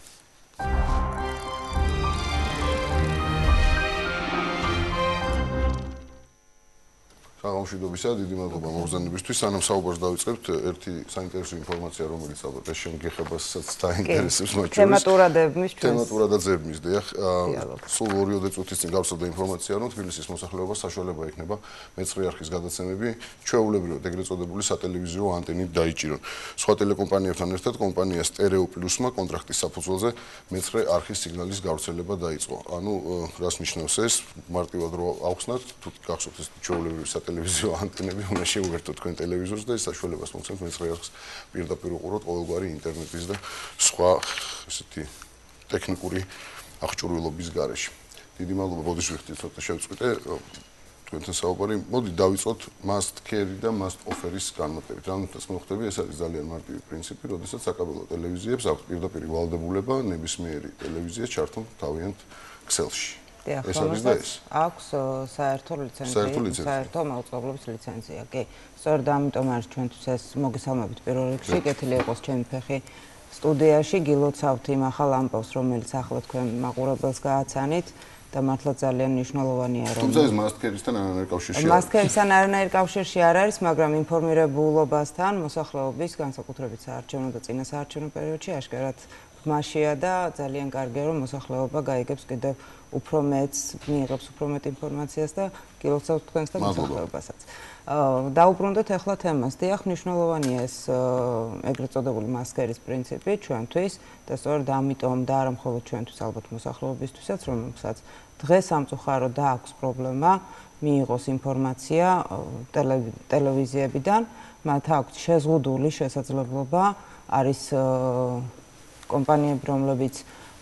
გამშვიდობისა, დიდი მადლობა მოგზაურობისთვის. სანამ საუბარს დავიწყებთ, ერთი საინტერესო ინფორმაცია, რომელიც ალბათ ეს შემგეხებასაც დაინტერესებს მათ შორის. თემატურადების ჩვენს. თემატურადადების, დიახ. სულ 2 წუთის წინ გავსწორდა ინფორმაცია, რომ თბილისის მოსახლეობას საშუალება ექნება მეცხრე არხის გადაცემები ჩვეულებრივად ეგრეთ წოდებული სატელევიზიო ანტენით დაიჭირონ. სხვა ტელეკომპანიებთან ერთად კომპანია Stereo Plus-მა კონტრაქტის საფუძველზე მეცხრე არხის სიგნალის გავრცელება დაიწყო. ანუ რას ნიშნავს ეს? მარტივად რო ავხსნათ, თუ გახსოვთ ეს ჩვეულებრივი სატელევიზიო ანტენები უნდა შეუერთოთ თქვენ ტელევიზორს და ეს საშუალებას მოგცემთ მეცხრე არხს პირდაპირ უყუროთ ყოველგვარი ინტერნეტის და სხვა ესეთი ტექნიკური აღჭურვილობის გარეშე. დიდი მადლობა, ბოდიშვილით ცოტა შევწყვიტე თქვენთან საუბარი. მოდი დავიწყოთ must carry და must offer-ის განმარტებით. რამითაც მოხდები, ეს არის ძალიან მარტივი პრინციპი, როდესაც საკაბელო ტელევიზიებს აქვს პირდაპირ ვალდებულება ნებისმიერი ტელევიზია ჩართონ თავიანთ ქსელში. ეს არის და ეს. აქვს საერთო ლიცენზია, საერთო მაუწყებლობის ლიცენზია. კი, სწორედ ამიტომ არის ჩვენთვის ეს მოგესალმებით პირველ რიგში, კეთილი იყოს ჩემი ფეხი სტუდიაში, გილოცავთ იმ ახალ ამბავს, რომელიც ახლა თქვენ მაყურებელს გააცანით. და მართლა ძალიან მნიშვნელოვანია რომ თუმცა ეს მასკერისთან არანაირ კავშირში არ არის. მასკერისთან არანაირ კავშირში არ არის, მაგრამ ინფორმირებულობასთან მოსახლეობის განსაკუთრებით საარჩევნო და წინასაარჩევნო პერიოდში აშკარად ხმაშია და ძალიან კარგია რომ მოსახლეობა გაიგებს კიდევ უფრო მეც, მიიღებს უფრო მეტ ინფორმაციას და გილოცავთ თქვენს და მოსახლეობასაც. დაუბრუნდეთ ახლა თემას. დიახ, მნიშვნელოვანია ეს ეგრეთ წოდებული მასკერის პრინციპი ჩვენთვის და სწორედ ამიტომ და არა მხოლოდ ჩვენთვის, ალბათ მოსახლეობისთვისაც, რომელსაც დღეს სამწუხაროდ აქვს პრობლემა მიიღოს ინფორმაცია ტელევიზიებიდან, მათ აქვს შეზღუდული შესაძლებლობა, არის კომპანიები, რომლებიც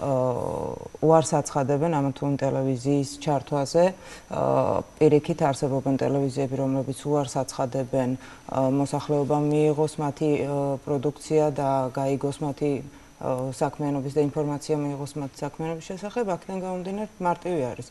უარს აცხადებენ ამა თუ იმ ტელევიზიის ჩართვაზე, პირიქით არსებობენ ტელევიზიები, რომლებიც უარს აცხადებენ მოსახლეობამ მიიღოს მათი პროდუქცია და გაიგოს მათი საქმიანობის და ინფორმაცია მიიღოს მათი საქმიანობის შესახებ, აქედან გამომდინარე მარტივი არის.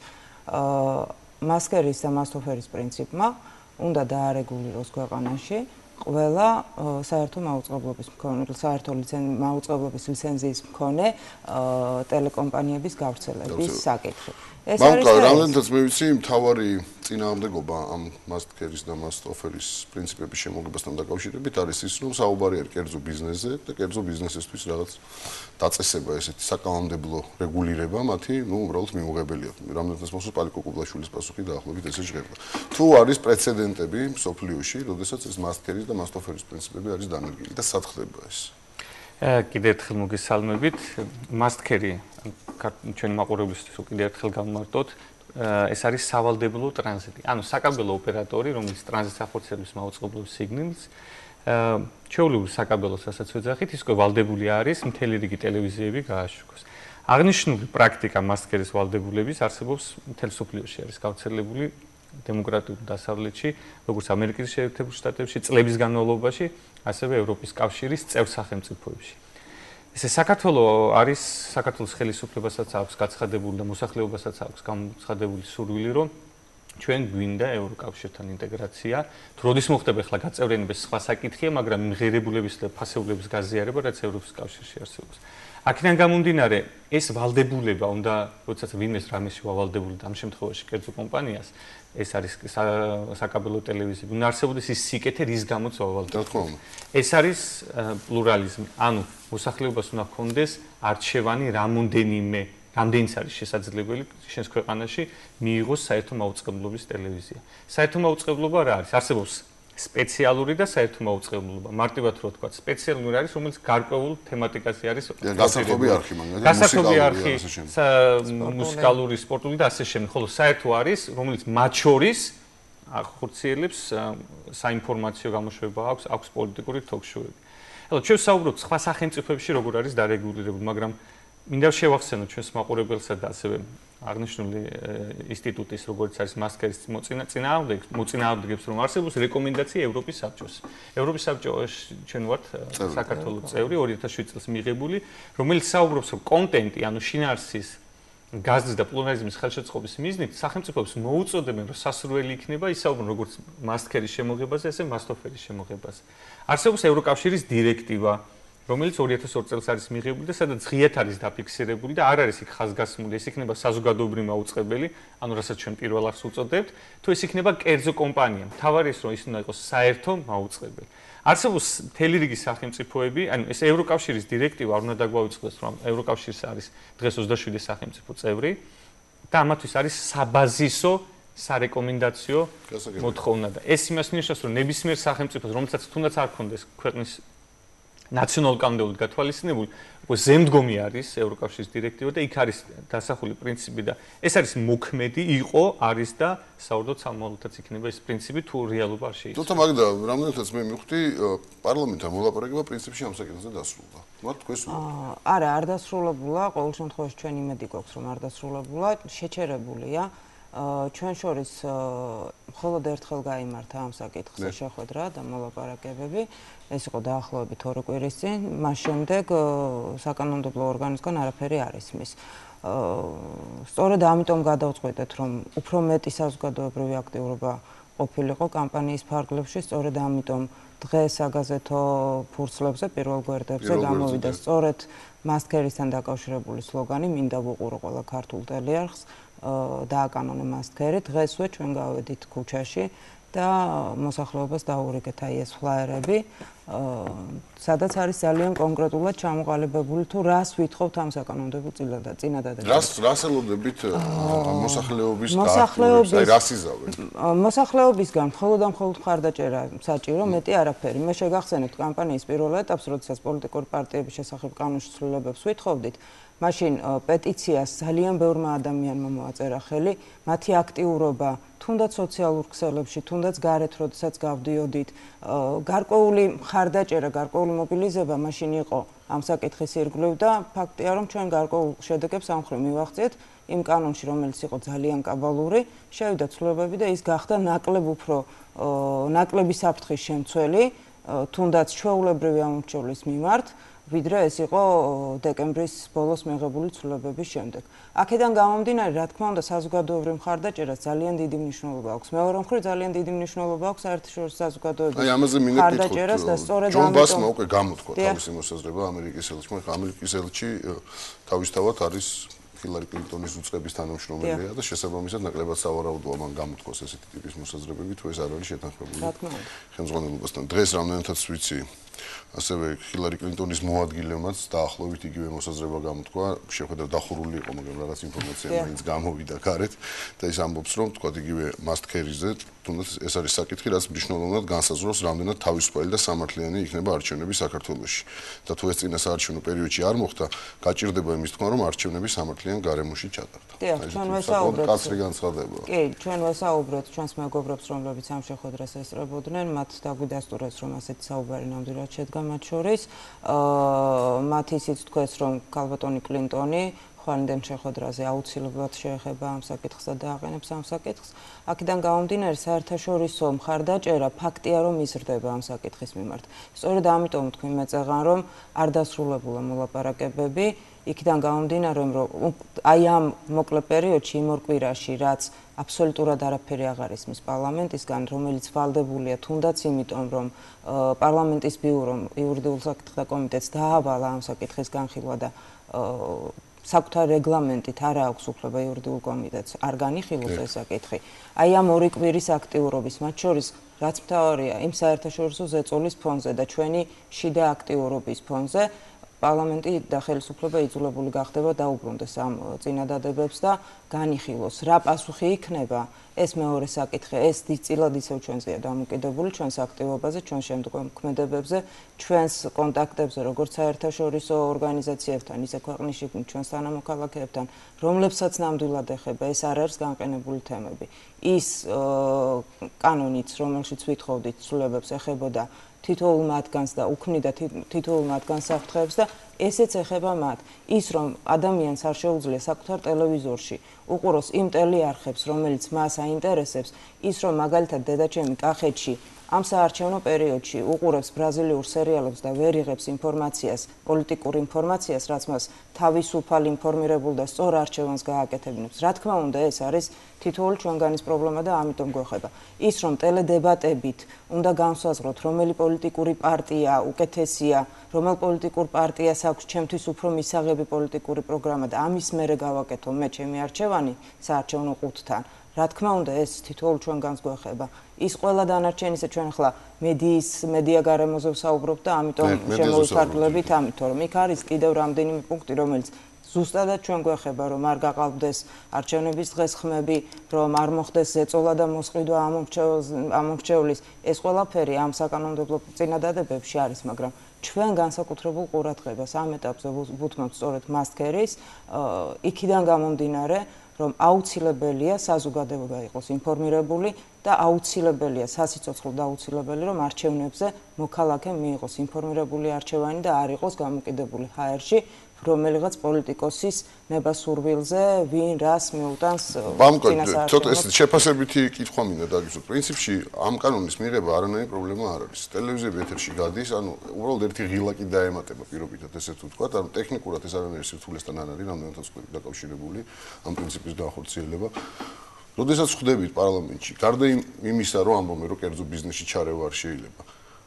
მასკერის და მასტოფერის პრინციპმა უნდა დაარეგულიროს ქვეყანაში ყველა საერთო მაუწყებლობის მქონე, საერთო მაუწყებლობის ლიცენზიის მქონე ტელეკომპანიების გავრცელების საკითხი. ეს არის რამდენადაც მე ვიცი, მთავარი წინააღმდეგობა ამ მასკერის და მასტოფერის პრინციპების შემოღებასთან დაკავშირებით არის ის, რომ საუბარი არის კერძო ბიზნესზე და კერძო ბიზნესისთვის რაღაც დაწესება, ესეთი საკანონმდებლო რეგულირება მათი, უბრალოდ მიუღებელია. რამდენადაც მოსულს პალიკო კუბლაშვილის პასუხი დაახლოებით ესე ჟღერდა. თუ არის პრეცედენტები მსოფლიოში, როდესაც ეს მასკერის და მასტოფერის პრინციპები არის დანერგილი და სად ხდება ეს? კიდევ ერთხელ მოგესალმებით. მასკერი ჩვენ მაყურებლისთვის კიდევ ერთხელ გავმარტოთ, ეს არის სავალდებულო ტრანზიტი. ანუ საკაბელო ოპერატორი, რომელიც ტრანზიტს ახორციელებს მაუწყებლობის სიგნალს, ჩვეულებრივ საკაბელოს რასაც ვეძახით, ის უკვე ვალდებული არის მთელი რიგი ტელევიზიები გააშუქოს. აღნიშნული პრაქტიკა მასკერის ვალდებულების არსებობს მთელ მსოფლიოში, არის გავრცელებული დემოკრატიულ დასავლეთში, როგორც ამერიკის შეერთებულ შტატებში, წლების განმავლობაში, ასევე ევროპის კავშირის წევრ სახელმწიფოებში. ესე საქართველოს არის საქართველოს ხელისუფლებასაც აქვს გაცხადებული და მოსახლეობასაც აქვს გამოცხადებული სურვილი, რომ ჩვენ გვინდა ევროკავშირთან ინტეგრაცია. თუ როდის მოხდება ახლა გაწევრიანების სხვა საკითხია, მაგრამ მიღებულების და ფასეულების გაზიარება, რაც ევროპის კავშირში არსებობს. აქედან გამომდინარე, ეს ვალდებულება უნდა, როდესაც ვინმეს რამეში ვალდებული და ამ შემთხვევაში კერძო კომპანიას, ეს არის საკაბელო ტელევიზია, უნდა არსებობდეს ის სიკეთე, რის გამოც ვალდებულება. ეს არის პლურალიზმი, ანუ მოსახლეობას უნდა ჰქონდეს არჩევანი რამდენიც არის შესაძლებელი შენს ქვეყანაში მიიღოს საერთო მაუწყებლობის ტელევიზია. საერთო მაუწყებლობა რა არის? არსებობს სპეციალური და საერთო მაუწყებლობა. მარტივად რო ვთქვა, სპეციალური არის, რომელიც გარკვეულ თემატიკაზე არის. გასართობი არხი, მაგრამ გასართობი არხი, მუსიკალური, სპორტული და ასე შემდეგ. ხოლო საერთო არის, რომელიც მათ შორის ახორციელებს საინფორმაციო გამოშვება აქვს პოლიტიკური თოქ-შოუები. ახლა ჩვენ საუბრობთ სხვა სახელმწიფოებში როგორ არის დარეგულირებული, მაგრამ მინდა შევახსენოთ ჩვენს მაყურებელსა და ასევე აღნიშნული ინსტიტუტის, როგორც არის მასკერის მოწინააღმდეგებს, რომ არსებობს რეკომენდაცია ევროპის საბჭოს. ევროპის საბჭოში ჩვენ ვართ საქართველოს წევრი 2007 წელს მიღებული, რომელიც საუბრობს, რომ კონტენტი, ანუ შინაარსის გაზრდის და პლურალიზმის ხელშეწყობის მიზნით სახელმწიფოებს მოუწოდებენ, რომ სასურველი იქნება ისაუბრონ როგორც მასკერის შემოღებაზე, ასე მასტოფერის შემოღებაზე. არსებობს ევროკავშირის დირექტივა, რომელიც 2002 წელს არის მიღებული და სადაც ღიად არის დაფიქსირებული და არ არის იქ ხაზგასმული, ეს იქნება საზოგადოებრივი მაუწყებელი, ანუ რასაც ჩვენ პირველ არხს უწოდებთ, თუ ეს იქნება კერძო კომპანია. მთავარი ის რომ ის უნდა იყოს საერთო მაუწყებელი. არსებობს მთელი რიგი სახელმწიფოები, ანუ ეს ევროკავშირის დირექტივა არ უნდა დაგვაუწყდეს, რომ ევროკავშირს არის დღეს 27 სახელმწიფო წევრი და ამათვის არის საბაზისო სარეკომენდაციო მოთხოვნა და ეს იმას ნიშნავს, რომ ნებისმიერ სახელმწიფოს, რომელსაც თუნდაც არ ქონდეს ქვეყნის ნაციონალურ კანონმდებლად გათვალისწინებული, ზემდგომი არის ევროკავშირის დირექტივა და იქ არის დასახული პრინციპი და ეს არის მოქმედი, იყო, არის და საერთოდ სამომავლოდაც იქნება ეს პრინციპი თუ რეალობა არ შეიცვალა. თუმცა მაგდა რამდენადაც მე მივხვდი პარლამენტთან მოლაპარაკება პრინციპში ამ საკითხზე დასრულდა. მათ თქვენს არა, არ დასრულებულა, ყოველ შემთხვევაში ჩვენ იმედი გვაქვს რომ არ დასრულებულა, შეჩერებულია. ჩვენ შორის მხოლოდ ერთხელ გაიმართა ამ საკითხზე შეხვედრა და მოლაპარაკებები. ეს იყო დაახლოებით 2 კვირის წინ, მას შემდეგ საკანონმდებლო ორგანოსგან არაფერი არ ისმის. სწორედ ამიტომ გადავწყვეტეთ, რომ უფრო მეტი საზოგადოებრივი აქტიურობა ყოფილიყო კამპანიის ფარგლებში, სწორედ ამიტომ დღეს საგაზეთო ფურცლებზე, პირველ გვერდებზე გამოვიდა სწორედ მასკერისთან დაკავშირებული სლოგანი მინდა ვუყურო ყველა ქართულ ტელეარხს დააკანონე მასკერი. დღესვე ჩვენ გავედით ქუჩაში და მოსახლეობას დაურიგეთ აი ეს ფლაერები, სადაც არის ძალიან კონკრეტულად ჩამოყალიბებული თუ რას ვითხოვთ ამ საკანონმდებლო წინადადებას. რას ელოდებით მოსახლეობის კავშირს, აი რას იზავენ? მოსახლეობისგან მხოლოდ მხარდაჭერა საჭირო, მეტი არაფერი. მე შეგახსენებთ კამპანიის პირველ ეტაპს, როდესაც პოლიტიკური პარტიების შესახებ კანონის ცვლილებებს ვითხოვდით, მაშინ პეტიციას ძალიან ბევრმა ადამიანმა მოაწერა ხელი, მათი აქტიურობა თუნდაც სოციალურ ქსელებში, თუნდაც გარეთ, როდესაც გავდიოდით, გარკვეული მხარდაჭერა, გარკვეული მობილიზება მაშინ იყო ამ საკითხის ირგვლივ და ფაქტია, რომ ჩვენ გარკვეულ შედეგებს ამ მხრივ მივაღწიეთ იმ კანონში, რომელიც იყო ძალიან კაბალური, შევიდა ცვლილებები და ის გახდა ნაკლები საფრთხის შემცველი, თუნდაც ჩვეულებრივი ამორჩევლის მიმართ, ვიდრე ეს იყო დეკემბრის ბოლოს მიღებული ცვლილებების შემდეგ. აქედან გამომდინარე, რა თქმა უნდა, საზოგადოებრივ მხარდაჭერას ძალიან დიდი მნიშვნელობა აქვს. მეორე მხრივ ძალიან დიდი მნიშვნელობა აქვს საერთაშორისო საზოგადოების მხარდაჭერას და სწორედ ამიტომ ჯონ ბასმა უკვე გამოთქვა თავისი მოსაზრება ამერიკის ელჩმა. ამერიკის ელჩი თავისთავად არის ჰილარი კლინტონის უწყების თანამშრომელია და შესაბამისად ნაკლებად სავარაუდოა მან გამოთქვას ესეთი ტიპის მოსაზრებები, თუ ეს არ არის შეთანხმებული ხელმძღვანელობასთან. დღეს რამდენადაც ვიცი, ასევე ჰილარი კლინტონის მოადგილემაც დაახლოებით იგივე მოსაზრება გამოთქვა, შეხვედრა დახურული იყო, მაგრამ რაღაც ინფორმაცია მაინც გამოვიდა გარეთ და ის ამბობს, რომ თქვა იგივე მასკერიზე, თუნდაც ეს არის საკითხი, რაც მნიშვნელოვნად განსაზღვრავს, რამდენად თავისუფალი და სამართლიანი იქნება არჩევნები საქართველოში. და თუ ეს წინასაარჩევნო პერიოდში არ მოხდა, გაჭირდება იმის თქმა, რომ არჩევნები სამართლიან გარემოში ჩატარდა. ჩვენ ვესაუბრეთ. კაცრი განცხადებაა. კი, ჩვენ ვესაუბრეთ ჩვენს მეგობრებს, რომლებიც ამ შეხვედრას ესწრებოდნენ, მათ დაგვიდასტურეს, რომ ასეთი საუბარი ნამდვილად შედგა მათ შორის. მათ ისიც თქვეს, რომ ქალბატონი კლინტონი ხვალინდელ შეხვედრაზე აუცილებლად შეეხება ამ საკითხს და დააყენებს ამ საკითხს. აქედან გამომდინარე, საერთაშორისო მხარდაჭერა ფაქტია, რომ იზრდება ამ საკითხის მიმართ. სწორედ ამიტომ თქვი მეწეღან, რომ არ დასრულებულა მოლაპარაკებები, იქიდან გამომდინარე, რომ აი ამ მოკლე პერიოდში, იმ 2 კვირაში, რაც აბსოლუტურად არაფერი აღარ ისმის პარლამენტისგან, რომელიც ვალდებულია თუნდაც იმიტომ, რომ პარლამენტის ბიურომ იურიდიულ საკითხთა კომიტეტს დაავალა ამ საკითხის განხილვა და საკუთარი რეგლამენტით არ აქვს უფლება იურიდიულ კომიტეტს არ განიხილოს ეს საკითხი. აი ამ 2 კვირის აქტიურობის, მათ შორის რაც მთავარია, იმ საერთაშორისო ზეწოლის ფონზე და ჩვენი შიდა აქტიურობის ფონზე პარლამენტი და ხელისუფლება იძულებული გახდება დაუბრუნდეს ამ წინადადებებს და განიხილოს. რა პასუხი იქნება, ეს მეორე საკითხი, ეს დიდწილად ისევ ჩვენზეა დამოკიდებული, ჩვენს აქტივობაზე, ჩვენს შემდგომ ქმედებებზე, ჩვენს კონტაქტებზე, როგორც საერთაშორისო ორგანიზაციებთან, ისე ქვეყნის ჩვენს თანამოქალაქეებთან, რომლებსაც ნამდვილად ეხება, ეს არ არის განყენებული თემები. ის კანონიც, რომელშიც ვითხოვდით ცვლილებებს, ეხებოდა თითოეულ მათგანს და უქმნიდა თითოეულ მათგანს საფრთხეებს და ესეც ეხება მათ. ის რომ ადამიანს არ შეუძლია საკუთარ ტელევიზორში უყუროს იმ ტელეარხებს, რომელიც მას აინტერესებს, ის რომ მაგალითად დედაჩემი კახეთში ამ საარჩევნო პერიოდში უყურებს ბრაზილიურ სერიალებს და ვერ იღებს ინფორმაციას, პოლიტიკურ ინფორმაციას, რაც მას თავისუფალ ინფორმირებულ და სწორ არჩევანს გააკეთებინებს. Რა თქმა უნდა, ეს არის თითოეული ჩვენგანის პრობლემა და ამიტომ გვეხება. ის რომ ტელედებატებით უნდა განსაზღვროთ, რომელი პოლიტიკური პარტია უკეთესია, რომელ პოლიტიკურ პარტიას აქვს ჩემთვის უფრო მისაღები პოლიტიკური პროგრამა და ამის მერე გავაკეთო მე ჩემი არჩევანი საარჩევნო ყუთთან. Რა თქმა უნდა, ეს თითოეულ ჩვენგანს გვეხება. ის ყველა დანარჩენისა ჩვენ ახლა მედია გარემოზე ვსაუბრობთ და ამიტომ შემოვიფარგლებით ამიტომ, რომ იქ არის კიდევ რამდენიმე პუნქტი, რომელიც ზუსტადად ჩვენ გვეხება, რომ არ გაყალბდეს არჩევნების დღეს ხმები, რომ არ მოხდეს ზეწოლა და მოსყიდვა ამომრჩევლის. ეს ყველაფერი ამ საკანონმდებლო წინადადებებში არის, მაგრამ ჩვენ განსაკუთრებულ ყურადღებას ამ ეტაპზე ვუთმობთ სწორედ მასკერის, იქიდან გამომდინარე, რომ აუცილებელია საზოგადოება იყოს ინფორმირებული და აუცილებელია სასიცოცხლო და აუცილებელი რომ არჩევნებზე მოქალაქე მიიღოს ინფორმირებული არჩევანი და არ იყოს გამოკიდებული ჰაერში რომელიღაც პოლიტიკოსის ნებასურვილზე ვინ რას მიუტანს წინასაარჩევნო. ცოტა ეს შეფასებითი კითხვა მინდა დაგისვათ. პრინციპში ამ კანონის მიღება არანაირი პრობლემა არ არის. ტელევიზიები ეთერში გადის, ანუ უბრალოდ ერთი ღილაკი დაემატება პირობითად ესე თუ ვთქვა, ანუ ტექნიკურად ეს არანაირი სირთულესთან არ არის, რამდენადაც ხდება დაკავშირებული ამ პრინციპის განხორციელება. როდესაც ხვდებით პარლამენტში, გარდა იმისა, რომ ამბობენ, რომ კერძო ბიზნესში ჩარევა არ შეიძლება.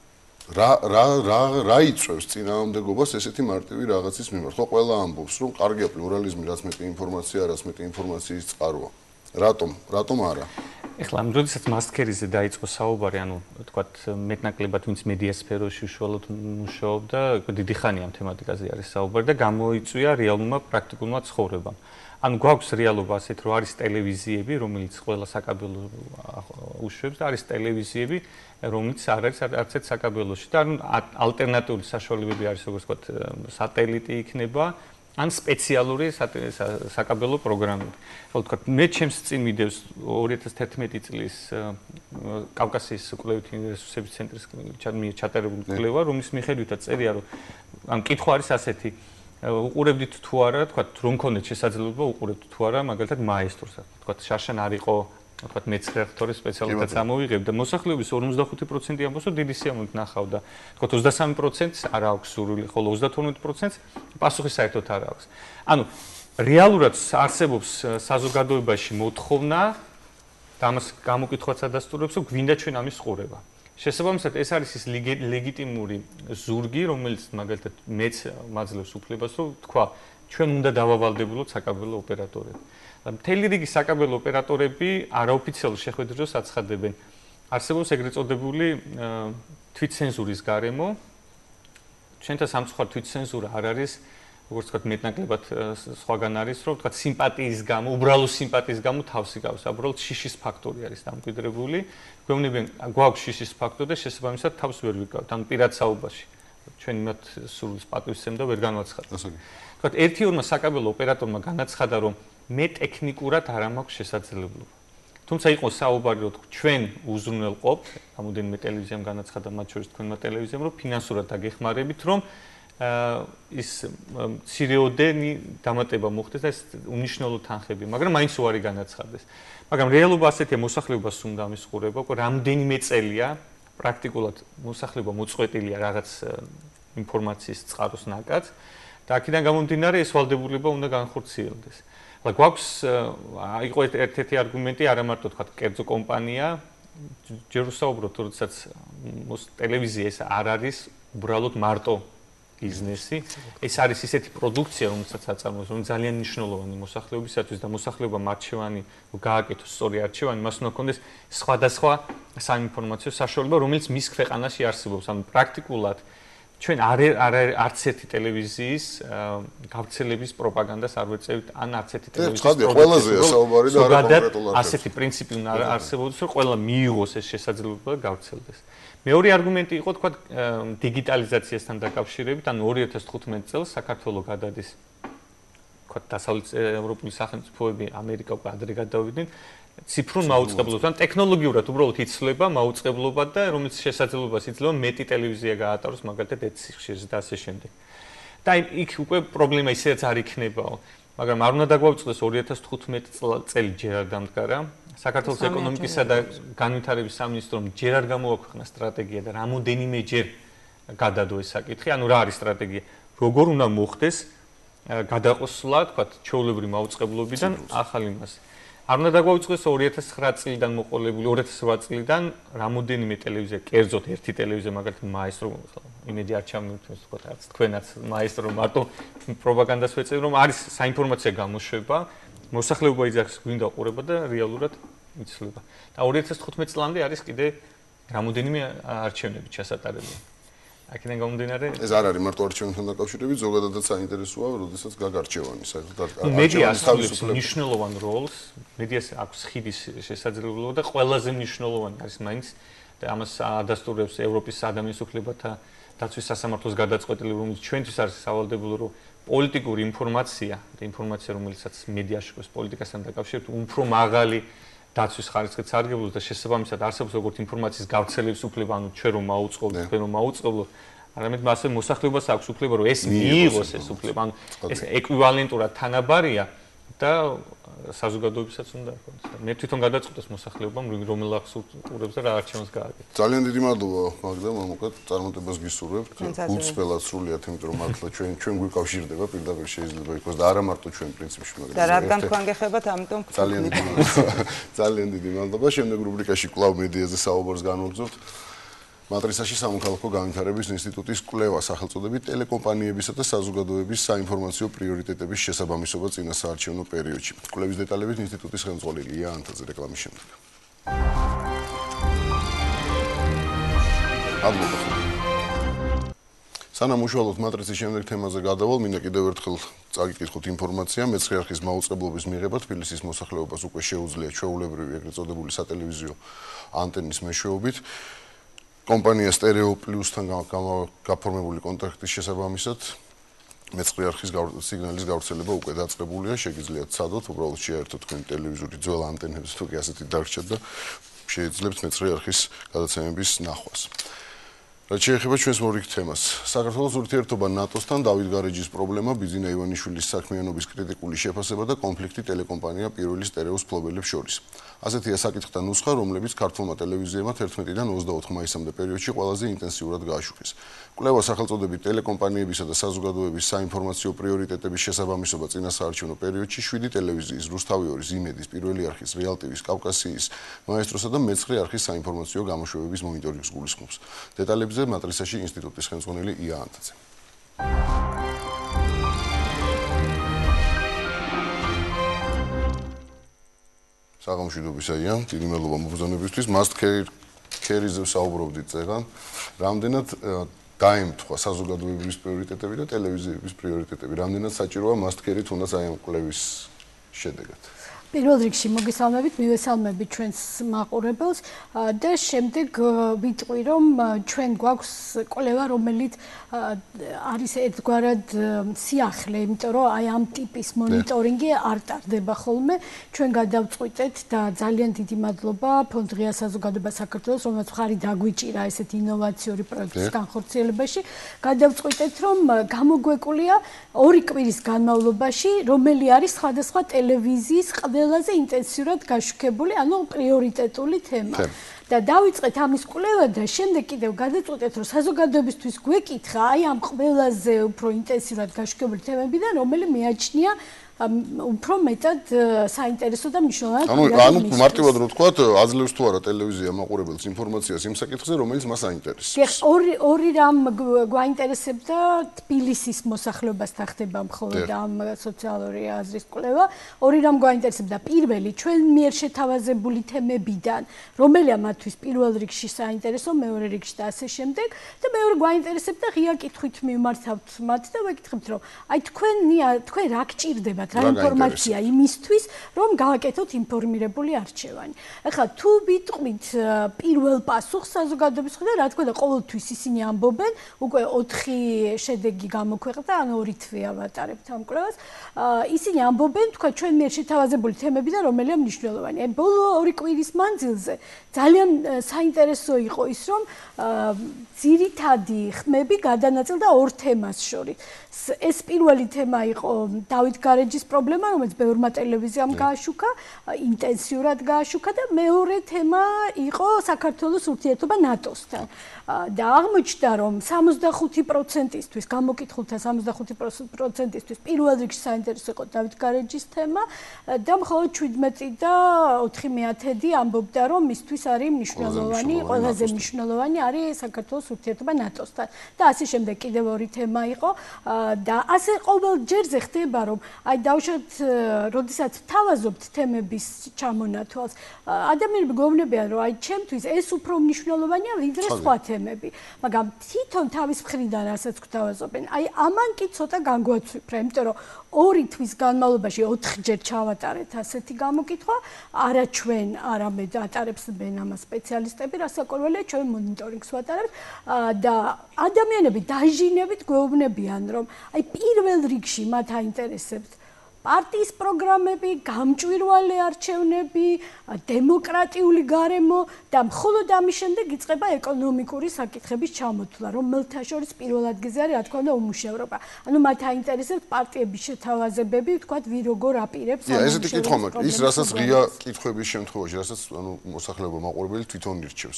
რა იწვევს წინააღმდეგობას ესეთი მარტივი რაღაცის მიმართ? ხო, ყველა ამბობს, რომ კარგია პლურალიზმი, რაც მეტი ინფორმაცია, რაც მეტი ინფორმაციის წყაროა. რატომ არა? ეხლა ამ როდესაც მასკერიზე დაიწყო საუბარი, ანუ თქვათ მეტნაკლებად ვინც მედია სფეროში უშუალოდ მუშაობდა, დიდი ხანი ამ თემატიკაზე არის საუბარი და გამოიწვია რეალურმა პრაქტიკულმა ცხოვრებამ. ანუ გვაქვს რეალობა ასეთ, რომ არის ტელევიზიები, რომელიც ყველა საკაბელო უშვებს და არის ტელევიზიები, რომელიც არ არის არც ერთ საკაბელოში და ანუ ალტერნატიული საშუალებები არის, როგორც ვთქვათ, სატელიტი იქნება, ან სპეციალური საკაბელო პროგრამები. ხო ვთქვათ, მე ჩემს წინ მიდევს 2011 წლის კავკასიის კვლევითი რესურსების ცენტრის ჩატარებული კვლევა, რომლის მიხედვითაც წერია, რომ ან კითხვა არის ასეთი უყურებდით თუ არა, თქვათ, რომ მქონდეთ შესაძლებლობა უყურებთ თუ არა, მაგალითად მაესტროს, თქვათ, შაშან არ იყო, თქვათ, მეცხრე აქტორის სპეციალიტეტს ამოვიღებდა. მოსახლეობის 45% ამბობს, რომ დიდი სიამოვნებით ნახავდა. თქვათ, 23%-ს არ აქვს სურვილი, ხოლო 32%-ს პასუხი საერთოდ არ აქვს. ანუ რეალურად არსებობს საზოგადოებაში მოთხოვნა და ამას გამოკითხვაც ადასტურებს, რომ გვინდა ჩვენ ამის ყურება. შესაბამისად, ეს არის ის ლეგიტიმური ზურგი, რომელიც მაგალითად მეც მაძლევს უფლებას, რომ თქვა, ჩვენ უნდა დავავალდებულოთ საკაბელო ოპერატორები. მთელი რიგი საკაბელო ოპერატორები არაოფიციალურ შეხვედრებს აცხადებენ. არსებობს ეგრეთ წოდებული თვითცენზურის გარემო. ჩვენთან სამწუხაროდ თვითცენზურა არ არის, როგორც ვთქვათ, მეტნაკლებად სხვაგან არის, რომ ვთქვათ, სიმპათიის გამო, უბრალო სიმპათიის გამო თავს იკავს. უბრალოდ შიშის ფაქტორი არის დამკვიდრებული. გვეუბნებიან, გვაქვს შიშის ფაქტორი და შესაბამისად თავს ვერ ვიკავთ, ანუ პირად საუბარში. ჩვენ იმათ სურვილს პატივისცემ და ვერ განვაცხადეთ. ვთქვათ, ერთი-ორმა საკაბელო ოპერატორმა განაცხადა, რომ მე ტექნიკურად არ მაქვს შესაძლებლობა. თუმცა იყო საუბარი, რომ ჩვენ უზრუნველყოფთ, რამოდენიმე ტელევიზიამ განაცხადა, მათ შორის თქვენმა ტელევიზიამ, რომ ფინანსურად დაგეხმარებით, რომ ის ცირეოდენი დამატება მოხდეს და ეს უნიშნელო თანხები, მაგრამ მაინც უარი განაცხადეს. მაგრამ რეალობა ასეთია, მოსახლეობას უნდა ამის ყურება, რამდენიმე წელია პრაქტიკულად მოსახლეობა მოწყვეტილია რაღაც ინფორმაციის წყაროს ნაკადს და აქედან გამომდინარე ეს ვალდებულება უნდა განხორციელდეს. გვაქვს იყო ერთ-ერთი არგუმენტი, არა მარტო თქვა კერძო კომპანია, ჯერ ვსაუბრობთ, როდესაც ტელევიზია ეს არ არის უბრალოდ მარტო ბიზნესი, ეს არის ისეთი პროდუქცია, რომელსაც აწარმოებს, რომ ძალიან მნიშვნელოვანი მოსახლეობისათვის და მოსახლეობა მარჩევანი გააკეთოს სწორი არჩევანი, მას უნდა ჰქონდეს სხვადასხვა საინფორმაციო საშუალება, რომელიც მის ქვეყანაში არსებობს. ანუ პრაქტიკულად ჩვენ არც ერთი ტელევიზიის გავრცელების პროპაგანდას არ ვეწევთ, ან არც ერთი ტელევიზიის ყველაზე საუბარი და არა კონკრეტულად ასეთი პრინციპი უნდა არსებობდეს, რომ ყველა მიიღოს ეს შესაძლებლობა და გავრცელდეს. მეორე არგუმენტი იყო, თქვა, დიგიტალიზაციასთან დაკავშირებით, ანუ 2015 წელს საქართველოს გადადის, თქვა, დასავლეთ ევროპული სახელმწიფოები, ამერიკა უკვე ადრე გადავიდნენ ციფრულ მაუწყებლობასთან, ტექნოლოგიურად უბრალოდ იცვლება მაუწყებლობა და რომელიც შესაძლებლობას იძლევა მეტი ტელევიზია გაატაროს, მაგალითად, ერთ სიხშირეზე და ასე შემდეგ. და იქ უკვე პრობლემა ისედაც არ იქნებაო, მაგრამ არ უნდა დაგვაუწყდეს 2015 წელი ჯერ არ დამდგარა, საქართველოს ეკონომიკისა და განვითარების სამინისტრომ ჯერ არ გამოაქვეყნა სტრატეგია და რამოდენიმეჯერ გადადო ეს საკითხი, ანუ რა არის სტრატეგია? როგორ უნდა მოხდეს გადაყოსლა, თქვათ, ჩვეულებრივი მაუწყებლობიდან ახალი მასე. არ უნდა დაგვაუწყდეს 2009 წლიდან მოყოლებული 2008 წლიდან რამოდენიმე ტელევიზია, კერძოდ ერთი ტელევიზია, მაგალითად მაესტრო, იმედი არ ჩამოვთქვათ, თქვათ, რაც თქვენაც მაესტრო მარტო პროპაგანდას ვეწევ, რომ არის საინფორმაციო გამოშვება, მოსახლეობა იძახს გვინდა ყურება და რეალურად იცვლება. და 2015 წლამდე არის კიდე რამოდენიმე არჩევნები ჩასატარებელი. აქედან გამომდინარე ეს არ არის მარტო არჩევნებთან დაკავშირებით, ზოგადადაც საინტერესოა, როდესაც გაგარჩევანი საერთოდ მედია ასრულებს მნიშვნელოვან როლს, მედიას აქვს ხიდის შესაძლებლობა და ყველაზე მნიშვნელოვანი არის მაინც და ამას ადასტურებს ევროპის ადამიანის უფლებათა დაცვის სასამართლოს გადაწყვეტილება, რომელიც ჩვენთვის არის სავალდებულო, რომ პოლიტიკური ინფორმაცია და ინფორმაცია, რომელიცაც მედიაში გვეს პოლიტიკასთან დაკავშირებით, უფრო მაღალი დაცვის ხარისხით სარგებლობს და შესაბამისად არსებობს როგორც ინფორმაციის გავრცელების უფლება, ანუ ჩვენ რომ მაუწყობთ, თქვენ რომ მაუწყებლობთ, არამედ მასე მოსახლეობას აქვს უფლება, რომ ეს მიიღოს ეს უფლება, ანუ ეს ეკვივალენტურად თანაბარია და საზოგადოებისაც უნდა იყოს. მე თვითონ გადაწყვეტეს მოსახლეობამ რომელ ახს უყურებს და რა არჩევანს გააკეთებს. ძალიან დიდი მადლობა მაგდა, მამუკა, წარმატებას გისურვებთ. უცბელად სრულიად, იმიტომ რომ მართლა ჩვენ გვიკავშირდება პირდაპირ შეიძლება იყოს და არა მარტო ჩვენ პრინციპში, მაგრამ და რადგან თქვენ გეხებათ, ამიტომ ძალიან დიდი მადლობა. ძალიან დიდი მადლობა. შემდეგ რუბრიკაში კვლავ მედიაზე საუბარს განვაგრძობთ. მატრიცაში სამოქალაქო განვითარების ინსტიტუტის კვლევა სახელწოდებით ტელეკომპანიებისა და საზოგადოების საინფორმაციო პრიორიტეტების შესაბამისობა წინასაარჩევნო პერიოდში. კვლევის დეტალებით ინსტიტუტის ხელმძღვანელი ლია ანთაძე რეკლამის შემდეგ. მადლობა. სანამ უშუალოდ მატრიცის შემდეგ თემაზე გადავალ, მინდა კიდევ ერთხელ წაგიკითხოთ ინფორმაცია. მეცხრე არხის მაუწყებლობის მიღება თბილისის მოსახლეობას უკვე შეუძლია ჩვეულებრივი ეგრეთ წოდებული სატელევიზიო ანტენის მეშვეობით. კომპანია Stereo Plus-თან გაფორმებული კონტრაქტის შესაბამისად მეცხრე არხის სიგნალის გავრცელება უკვე დაწყებულია, შეგიძლიათ ცადოთ, უბრალოდ შეერთოთ თქვენი ტელევიზორი ძველ ანტენებს, თუ კი ასეთი დარჩათ და შეეძლებთ მეცხრე არხის გადაცემების ნახვას. რაც შეეხება ჩვენს მორიგ თემას, საქართველოს ურთიერთობა ნატოსთან, დავით გარეჯის პრობლემა, ბიძინა ივანიშვილის საქმიანობის კრიტიკული შეფასება და კონფლიქტი ტელეკომპანია პირველი სტერეოს ფლობელებს შორის. ასეთია საკითხთა ნუსხა, რომლებიც ქართულმა ტელევიზიებმა 11-დან 24 მაისამდე პერიოდში ყველაზე ინტენსიურად გააშუქეს. კვლევა სახელწოდებით ტელეკომპანიებისა და საზოგადოების საინფორმაციო პრიორიტეტების შესაბამისობა წინასაარჩევნო პერიოდში 7 ტელევიზიის, რუსთავი 2, ზიმედის, პირველი არხის, რეალ ტივის, კავკასიის, მაესტროსა და მეცხრე არხის საინფორმაციო გამოშვებების მონიტორინგს გულისხმობს. დეტალებზე მატრიცაში ინსტიტუტის ხელმძღვანელი ლია ანთაძე. საღამოშვიდობისა იან, დიდი მადლობა მობრძანებისთვის. Must carry-ზე საუბრობდით წეგან. რამდენად დაემთხვა საზოგადოების პრიორიტეტები და ტელევიზიების პრიორიტეტები. რამდენად საჭიროა must carry თუნდაც აი ამ კვლევის შედეგად. პირველ რიგში მოგესალმებით, მივესალმებით ჩვენს მაყურებელს და შემდეგ ვიტყვი, რომ ჩვენ გვაქვს კვლევა, რომელიც არის ერთგვარად სიახლე, იმიტომ რომ აი ამ ტიპის მონიტორინგი არ ტარდება ხოლმე. ჩვენ გადავწყვიტეთ და ძალიან დიდი მადლობა ფონდ ღია საზოგადოება საქართველოს, რომელიც მხარი დაგვიჭირა ესეთ ინოვაციური პროექტის განხორციელებაში. გადავწყვიტეთ, რომ გამოგვეკულია 2 კვირის განმავლობაში, რომელი არის სხვადასხვა ტელევიზიის ყველაზე ინტენსიურად გაშუქებული, ანუ პრიორიტეტული თემა. და დავიწყეთ ამის კვლევა და შემდეგ კიდევ გადაწყვეტეთ, რომ საზოგადოებისთვის გვეკითხა აი ამ ყველაზე უფრო ინტენსიურად გაშუქებული თემებიდან, რომელი მეაჩნია უფრო მეტად საინტერესო და მნიშვნელოვანი. ანუ მარტივად რო ვთქვათ, აძლევს თუ არა ტელევიზია მაყურებელს ინფორმაციას იმ საკითხზე, რომელიც მას აინტერესებს. ორი რამ გვაინტერესებდა თბილისის მოსახლეობასთან ხდება მხოლოდ ამ სოციალური აზრის კვლევა. ორი რამ გვაინტერესებდა. პირველი, ჩვენ მიერ შეთავაზებული თემებიდან, რომელია მათთვის პირველ რიგში საინტერესო, მეორე რიგში და ასე შემდეგ და მეორე გვაინტერესებდა ღია კითხვით მივმართავთ მათ და ვეკითხებთ, რომ აი თქვენ რა გჭირდება რა ინფორმაცია იმისთვის, რომ გააკეთოთ ინფორმირებული არჩევანი. ახლა თუ ვიტყვით პირველ პასუხს საზოგადოების მხრიდან, რა თქმა უნდა, ყოველთვის ისინი ამბობენ, უკვე 4 შედეგი გამოქვეყნდა, ანუ 2 თვე ავატარებთ ამ კვლევას. ისინი ამბობენ, თქვა ჩვენ მიერ შეთავაზებული თემებიდან, რომელია მნიშვნელოვანი. აი ბოლო 2 კვირის მანძილზე ძალიან საინტერესო იყო ის, რომ ძირითადი ხმები გადანაწილდა 2 თემას შორის. ეს პირველი თემა იყო დავით გარეჯის კოლაჟის პრობლემა, რომელიც ბევრმა ტელევიზიამ გააშუქა, ინტენსიურად გააშუქა და მეორე თემა იყო საქართველოს ურთიერთობა ნატოსთან. და აღმოჩნდა, რომ 65%-ისთვის, გამოკითხულთა 65%-ისთვის პირველ რიგში საინტერესო იყო დავით გარეჯის თემა და მხოლოდ 17 და 4/10 ამბობდა, რომ მისთვის არის მნიშვნელოვანი, ყველაზე მნიშვნელოვანი არის საქართველოს ურთიერთობა ნატოსთან. და ასე შემდეგ კიდევ ორი თემა იყო და ასე ყოველჯერზე ხდება, რომ აი დავუშვათ, როდესაც თავაზობთ თემების ჩამონათვალს, ადამიანები გვეუბნებიან, რომ აი ჩემთვის ეს უფრო მნიშვნელოვანია ვიდრე სხვა თემები, მაგრამ თვითონ თავის მხრიდან რასაც გვთავაზობენ, აი ამან კი ცოტა განგვაცვიფრა, იმიტომ რომ 2 თვის განმავლობაში 4-ჯერ ჩავატარეთ ასეთი გამოკითხვა, არა ჩვენ, არამედ ატარებენ ამას სპეციალისტები, რასაკვირველია, ჩვენ მონიტორინგს ვატარებთ და ადამიანები დაჟინებით გვეუბნებიან, რომ აი პირველ რიგში მათ აინტერესებთ პარტიის პროგრამები, გამჭვირვალე არჩევნები, დემოკრატიული გარემო და მხოლოდ ამის შემდეგ იწყება ეკონომიკური საკითხების ჩამოთვლა, რომელთა შორის პირველ ადგილზე არის, რა თქმა უნდა, უმუშევრობა. ანუ მათ აინტერესებთ პარტიების შეთავაზებები, ვთქვათ, ვინ როგორ აპირებს ამ ესეთი კითხვა მაქვს, ის რასაც ღია კითხვების შემთხვევაში, რასაც ანუ მოსახლეობა მაყურებელი თვითონ ირჩევს.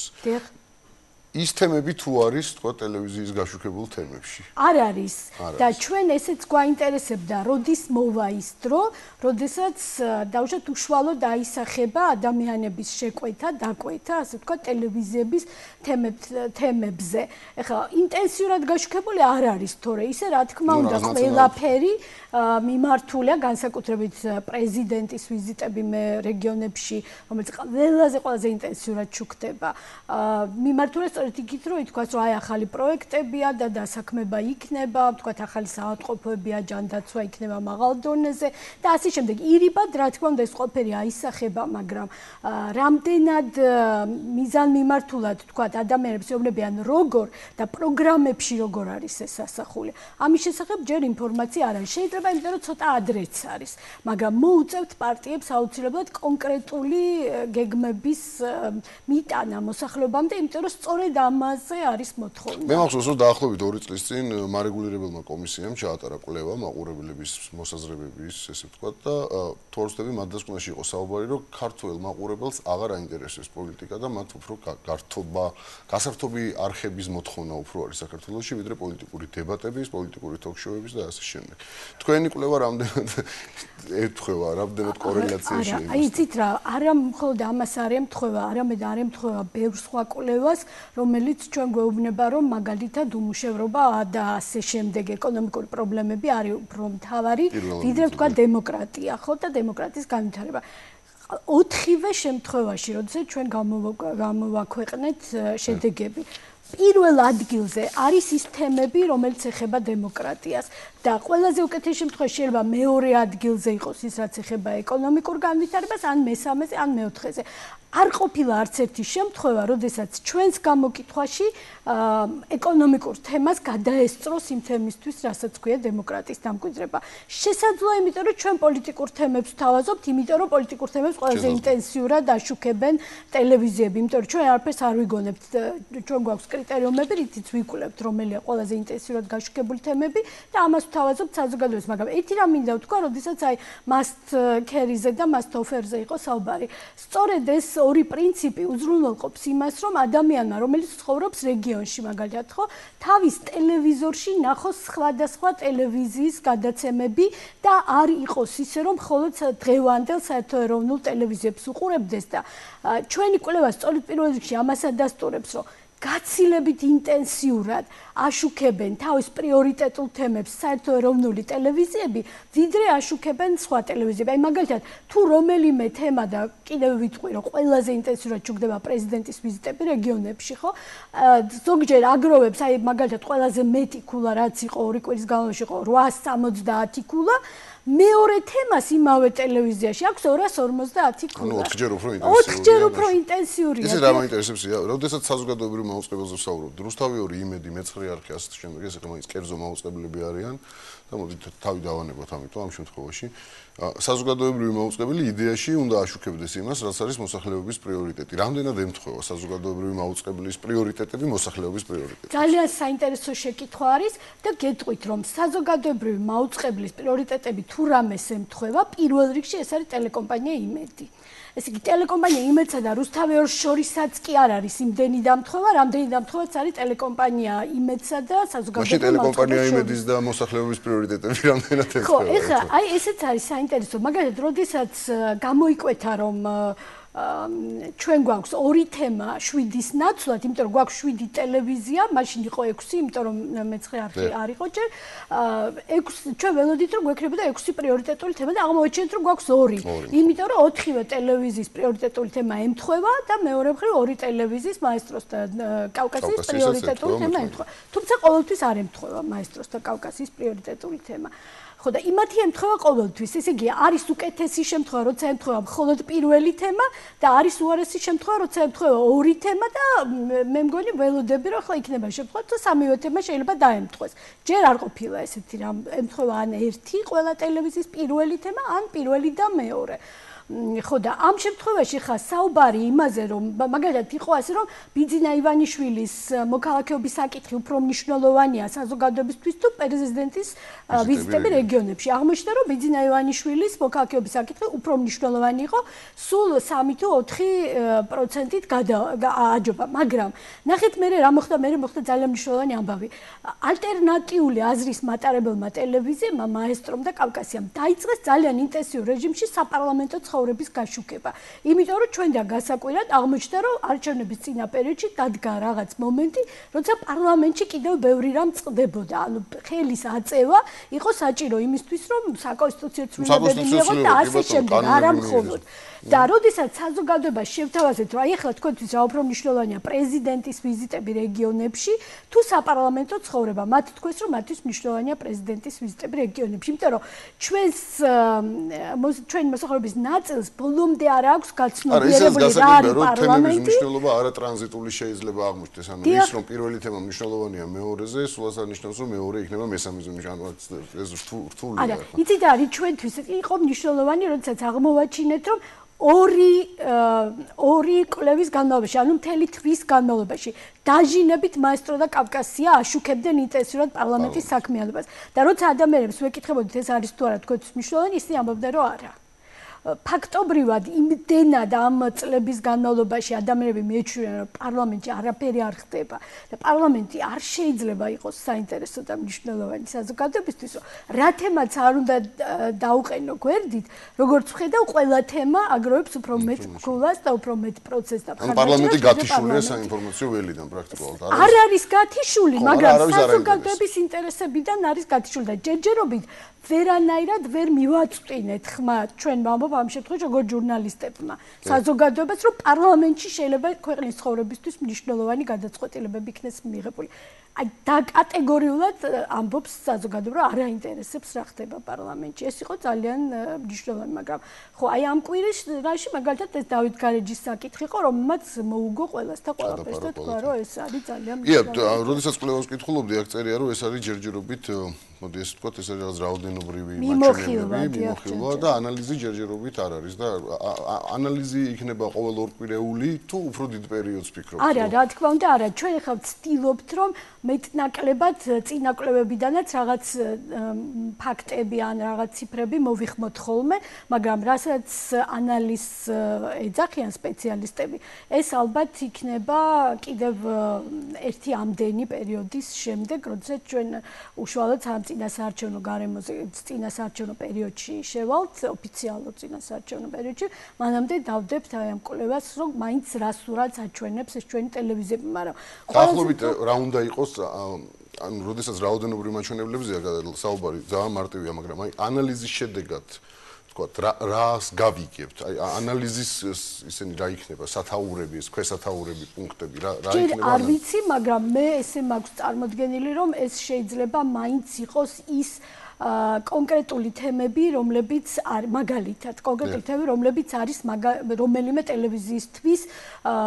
ის თემები თუ არის, თქვა ტელევიზიის გაშუქებულ თემებში. არ არის. და ჩვენ ესეც გვაინტერესებდა, როდის მოვა ის დრო, როდესაც დავუშვათ უშუალოდ აისახება ადამიანების შეკვეთა, დაკვეთა, ასე ვთქვა, ტელევიზიების თემებზე. ეხლა ინტენსიურად გაშუქებული არ არის, თორე ისე რა თქმა უნდა, ყველაფერი მიმართულია, განსაკუთრებით პრეზიდენტის ვიზიტები მე რეგიონებში, რომელიც ყველაზე ინტენსიურად შუქდება. მიმართულია სწორედ იქით, რომ ითქვას, რომ აი ახალი პროექტებია და დასაქმება იქნება, ვთქვათ, ახალი საავადმყოფოებია, ჯანდაცვა იქნება მაღალ დონეზე და ასე შემდეგ. ირიბად, რა თქმა უნდა, ეს ყველაფერი აისახება, მაგრამ რამდენად მიზანმიმართულად, ვთქვათ, ადამიანებს ეუბნებიან როგორ და პროგრამებში როგორ არის ეს ასახული. ამის შესახებ ჯერ ინფორმაცია არ არის. შეიძლება, იმიტომ რომ ცოტა ადრეც არის, მაგრამ მოუწევთ პარტიებს აუცილებლად კონკრეტული გეგმების მიტანა მოსახლეობამდე, იმიტომ რომ სწორედ ამაზე არის მოთხოვნა. მე მახსოვს, რომ დაახლოებით 2 წლის წინ მარეგულირებელმა კომისიამ ჩაატარა კვლევა მაყურებლების მოსაზრებების, ესე ვთქვათ, და თორსტები მათ დასკვნაში იყო საუბარი, რომ ქართველ მაყურებელს აღარ აინტერესებს პოლიტიკა და მათ უფრო გასართობი არხების მოთხოვნა უფრო არის საქართველოში, ვიდრე პოლიტიკური დებატების, პოლიტიკური თოქ-შოუების და ასე შემდეგ. თქვენი კვლევა რამდენად ეთქვევა, რამდენად კორელაცია შეიძლება? აი, იცით რა, არა მხოლოდ ამას არ ემთხვევა, არამედ არ ემთხვევა ბევრ სხვა კვლევას, რომელიც ჩვენ გვეუბნება, რომ მაგალითად უმუშევრობა და ასე შემდეგ ეკონომიკური პრობლემები არის უფრო მთავარი, ვიდრე ვთქვათ დემოკრატია, ხო და დემოკრატიის განვითარება. 4-ვე შემთხვევაში, როდესაც ჩვენ გამოვაქვეყნეთ შედეგები, პირველ ადგილზე არის ის თემები, რომელიც ეხება დემოკრატიას და ყველაზე უკეთეს შემთხვევაში შეიძლება მეორე ადგილზე იყოს ის, რაც ეხება ეკონომიკურ განვითარებას, ან მესამეზე, ან მეოთხეზე. არ ყოფილა არც ერთი შემთხვევა, როდესაც ჩვენს გამოკითხვაში ეკონომიკურ თემას გადაესწროს იმ თემისთვის, რასაც ქვია დემოკრატიის დამკვიდრება. შესაძლოა, იმიტომ რომ ჩვენ პოლიტიკურ თემებს ვთავაზობთ, იმიტომ რომ პოლიტიკურ თემებს ყველაზე ინტენსიურად აშუქებენ ტელევიზიები, იმიტომ რომ ჩვენ არაფერს არ ვიგონებთ, ჩვენ გვაქვს კრიტერიუმები, რითიც ვიკვლევთ, რომელია ყველაზე ინტენსიურად გაშუქებული თემები და ამას ვთავაზობთ საზოგადოებას, მაგრამ ერთი რამ მინდა ვთქვა, როდესაც აი must carry-ზე და must offer-ზე იყო საუბარი. სწორედ ეს ორი პრინციპი უზრუნველყოფს იმას, რომ ადამიანმა, რომელიც ცხოვრობს რეგიონში, მაგალითად, ხო, თავის ტელევიზორში ნახოს სხვადასხვა ტელევიზიის გადაცემები და არ იყოს ისე, რომ მხოლოდ დღევანდელ საერთოეროვნულ ტელევიზიებს უყურებდეს და ჩვენი კვლევა სწორედ პირველ რიგში ამას ადასტურებს, რომ გაცილებით ინტენსიურად აშუქებენ თავის პრიორიტეტულ თემებს საერთოეროვნული ტელევიზიები, ვიდრე აშუქებენ სხვა ტელევიზიები. აი მაგალითად, თუ რომელიმე თემა და კიდევ ვიტყვი, რომ ყველაზე ინტენსიურად შუქდება პრეზიდენტის ვიზიტები რეგიონებში, ხო? ზოგჯერ აგროვებს, აი მაგალითად, ყველაზე მეტი ქულა რაც იყო 2 კვირის განმავლობაში იყო 870 ქულა. მეორე თემას იმავე ტელევიზიაში აქვს 250 ქულა. ანუ 4-ჯერ უფრო ინტენსიურია. 4-ჯერ უფრო ინტენსიურია. ისე რა მაინტერესებს, როდესაც საზოგადოებრივ მაუწყებელზე ვსაუბრობ, რუსთავი 2, იმედი, მეცხრე არხი, ასე შემდეგ, ეს ხომ ის კერძო მაუწყებლები არიან. და მოდით თავი დავანებოთ ამიტომ ამ შემთხვევაში. საზოგადოებრივი მაუწყებელი იდეაში უნდა აშუქებდეს იმას, რაც არის მოსახლეობის პრიორიტეტი. რამდენად ემთხვევა საზოგადოებრივი მაუწყებლის პრიორიტეტები მოსახლეობის პრიორიტეტებს? ძალიან საინტერესო შეკითხვა არის და გეტყვით, რომ საზოგადოებრივი მაუწყებლის პრიორიტეტები თუ რამეს ემთხვევა, პირველ რიგში ეს არის ტელეკომპანია იმედი. ესე იგი, ტელეკომპანია იმედსა და რუსთავეორს შორისაც კი არ არის იმდენი დამთხოვა, რამდენი დამთხოვაც არის ტელეკომპანია იმედსა და საზოგადოებრივი ტელეკომპანია იმედის და მოსახლეობის პრიორიტეტები რამდენად ემთხვევა? ხო, ეხლა აი ესეც არის საინტერესო. მაგალითად, როდესაც გამოიკვეთა, რომ ჩვენ გვაქვს ორი თემა 7-ის ნაცვლად, იმიტომ რომ გვაქვს 7 ტელევიზია, მაშინ იყო 6, იმიტომ რომ მე-9 არ იყო ჯერ. 6 ჩვენ ველოდით რომ გვექნებოდა 6 პრიორიტეტული თემა და აღმოაჩენთ რომ გვაქვს 2. იმიტომ რომ 4-ვე ტელევიზიის პრიორიტეტული თემა ემთხვევა და მეორე მხრივ 2 ტელევიზიის მაესტროს და კავკასიის პრიორიტეტული თემა ემთხვევა. თუმცა ყოველთვის არ ემთხვევა მაესტროს და კავკასიის პრიორიტეტული თემა. ხო და იმათი ემთხვევა ყოველთვის. ესე იგი, არის უკეთესი შემთხვევა, როცა ემთხვევა მხოლოდ პირველი თემა და არის უარესი შემთხვევა, როცა ემთხვევა ორი თემა და მე მგონი ველოდები რომ ხო იქნება შემთხვევა, თუ სამივე თემა შეიძლება დაემთხვეს. ჯერ არ ყოფილა ესეთი რამ ემთხვევა ან ერთი ყველა ტელევიზიის პირველი თემა, ან პირველი და მეორე. ხო და ამ შემთხვევაში ხა საუბარი იმაზე რომ მაგალითად იყო ასე რომ ბიძინა ივანიშვილის მოქალაქეობის საკითხი უფრო მნიშვნელოვანია საზოგადოებისთვის თუ პრეზიდენტის ვიზიტები რეგიონებში. აღმოჩნდა რომ ბიძინა ივანიშვილის მოქალაქეობის საკითხი უფრო მნიშვნელოვანი იყო სულ 3 თუ 4%-ით აჯობა. მაგრამ ნახეთ მე რა მოხდა, მე მოხდა ძალიან მნიშვნელოვანი ამბავი. ალტერნატიული აზრის მატარებელმა ტელევიზიებმა მაესტრომ და კავკასიამ დაიწყეს ძალიან ინტენსიურ რეჟიმში საპარლამენტო ცხოვრების გაშუქება. იმიტომ რომ ჩვენ და გასაკვირად აღმოჩნდა რომ არჩევნების წინა პერიოდში დადგა რაღაც მომენტი, როცა პარლამენტში კიდევ ბევრი რამ წყდებოდა. ანუ ხელის აწევა იყო საჭირო იმისთვის რომ საკონსტიტუციო ცვლილებები მიიღოთ და ასე შემდეგ, არა მხოლოდ. და როდესაც საზოგადოება შევთავაზეთ, რომ აი ახლა თქვენთვის რა უფრო მნიშვნელოვანია პრეზიდენტის ვიზიტები რეგიონებში თუ საპარლამენტო ცხოვრება, მათ თქვეს რომ მათთვის მნიშვნელოვანია პრეზიდენტის ვიზიტები რეგიონებში, იმიტომ რომ ჩვენი მოსახლეობის ნაწილს ბოლომდე არ აქვს გაცნობიერებული რა არის პარლამენტი. მნიშვნელობა არა ტრანზიტული შეიძლება აღმოჩნდეს, ანუ ის რომ პირველი თემა მნიშვნელოვანია მეორეზე, სულ არ ნიშნავს რომ მეორე იქნება მესამეზე, ანუ ეს რთულია. არა, იცით რა არის ჩვენთვის იყო მნიშვნელოვანი, როდესაც აღმოვაჩინეთ რომ ორი კლევის განმავლობაში, ანუ მთელი თვის განმავლობაში დაჟინებით მაესტრო და კავკასია აშუქებდნენ ინტენსიურად პარლამენტის საქმიანობას. და როცა ადამიანებს ვეკითხებოდით ეს არის თუ არა თქვენთვის მნიშვნელოვანი, ისინი ამბობდნენ რომ არა. ფაქტობრივად იმდენად ამ წლების განმავლობაში ადამიანები მიეჩვენენ რომ პარლამენტში არაფერი არ ხდება და პარლამენტი არ შეიძლება იყოს საინტერესო და მნიშვნელოვანი საზოგადოებისთვის, რა თემაც არ უნდა დაუყენო გვერდით, როგორც ვხედავ, ყველა თემა აგროვებს უფრო მეტ გულას და უფრო მეტ პროცესს და მხარდაჭერას. პარლამენტი გათიშულია საინფორმაციო ველიდან პრაქტიკულად. არ არის გათიშული, მაგრამ საზოგადოების ინტერესებიდან არის გათიშული და ჯერჯერობით ვერანაირად ვერ მივაწვდინეთ ხმა ჩვენ ვამბობ ამ შემთხვევაში როგორც ჟურნალისტებმა საზოგადოებას რომ პარლამენტში შეიძლება ქვეყნის ცხოვრებისთვის მნიშვნელოვანი გადაწყვეტილებები იქნეს მიღებული. აი და კატეგორიულად ამბობს საზოგადოება რომ არ აინტერესებს რა ხდება პარლამენტში. ეს იყო ძალიან მნიშვნელოვანი, მაგრამ ხო აი ამ კვირის რაში მაგალითად ეს დავით გარეჯის საკითხი იყო, რომელმაც მოუგო ყველას და ყველაფერს და თქვა რომ ეს არის ძალიან მნიშვნელოვანი. როდესაც კვლევას კითხულობდი, აქ წერია რომ ეს არის ჯერჯერობით მოდი ეს ვთქვათ, ეს არის რაღაც რაოდენობრივი მაჩვენებლები, მიმოხილვა და ანალიზი ჯერჯერობით არ არის და ანალიზი იქნება ყოველ ორკვირეული თუ უფრო დიდ პერიოდს ფიქრობთ? არა, რა თქმა უნდა, არა. ჩვენ ახლა ვცდილობთ, რომ მეტნაკლებად წინა კვლევებიდანაც რაღაც ფაქტები ან რაღაც ციფრები მოვიხმოთ ხოლმე, მაგრამ რასაც ანალიზს ეძახიან სპეციალისტები, ეს ალბათ იქნება კიდევ ერთი ამდენი პერიოდის შემდეგ, როდესაც ჩვენ უშუალოდ წინასაარჩევნო გარემოზე, წინასაარჩევნო პერიოდში შევალთ, ოფიციალურ წინასაარჩევნო პერიოდში, მანამდე დავდებთ აი ამ კვლევას, რომ მაინც რა სურათს აჩვენებს ეს ჩვენი ტელევიზიები, მაგრამ დაახლოებით რა უნდა იყოს, ანუ როდესაც რაოდენობრივი მაჩვენებლებზეა საუბარი, ძალიან მარტივია, მაგრამ აი ანალიზის შედეგად ვთქვათ, რას გავიგებთ? აი ანალიზის ისინი რა იქნება, სათაურები, ეს ქვესათაურები, პუნქტები, რა იქნება? არ ვიცი, მაგრამ მე ესე მაქვს წარმოდგენილი, რომ ეს შეიძლება მაინც იყოს ის კონკრეტული თემები, რომლებიც მაგალითად კონკრეტული თემები, რომლებიც არის რომელიმე ტელევიზიისთვის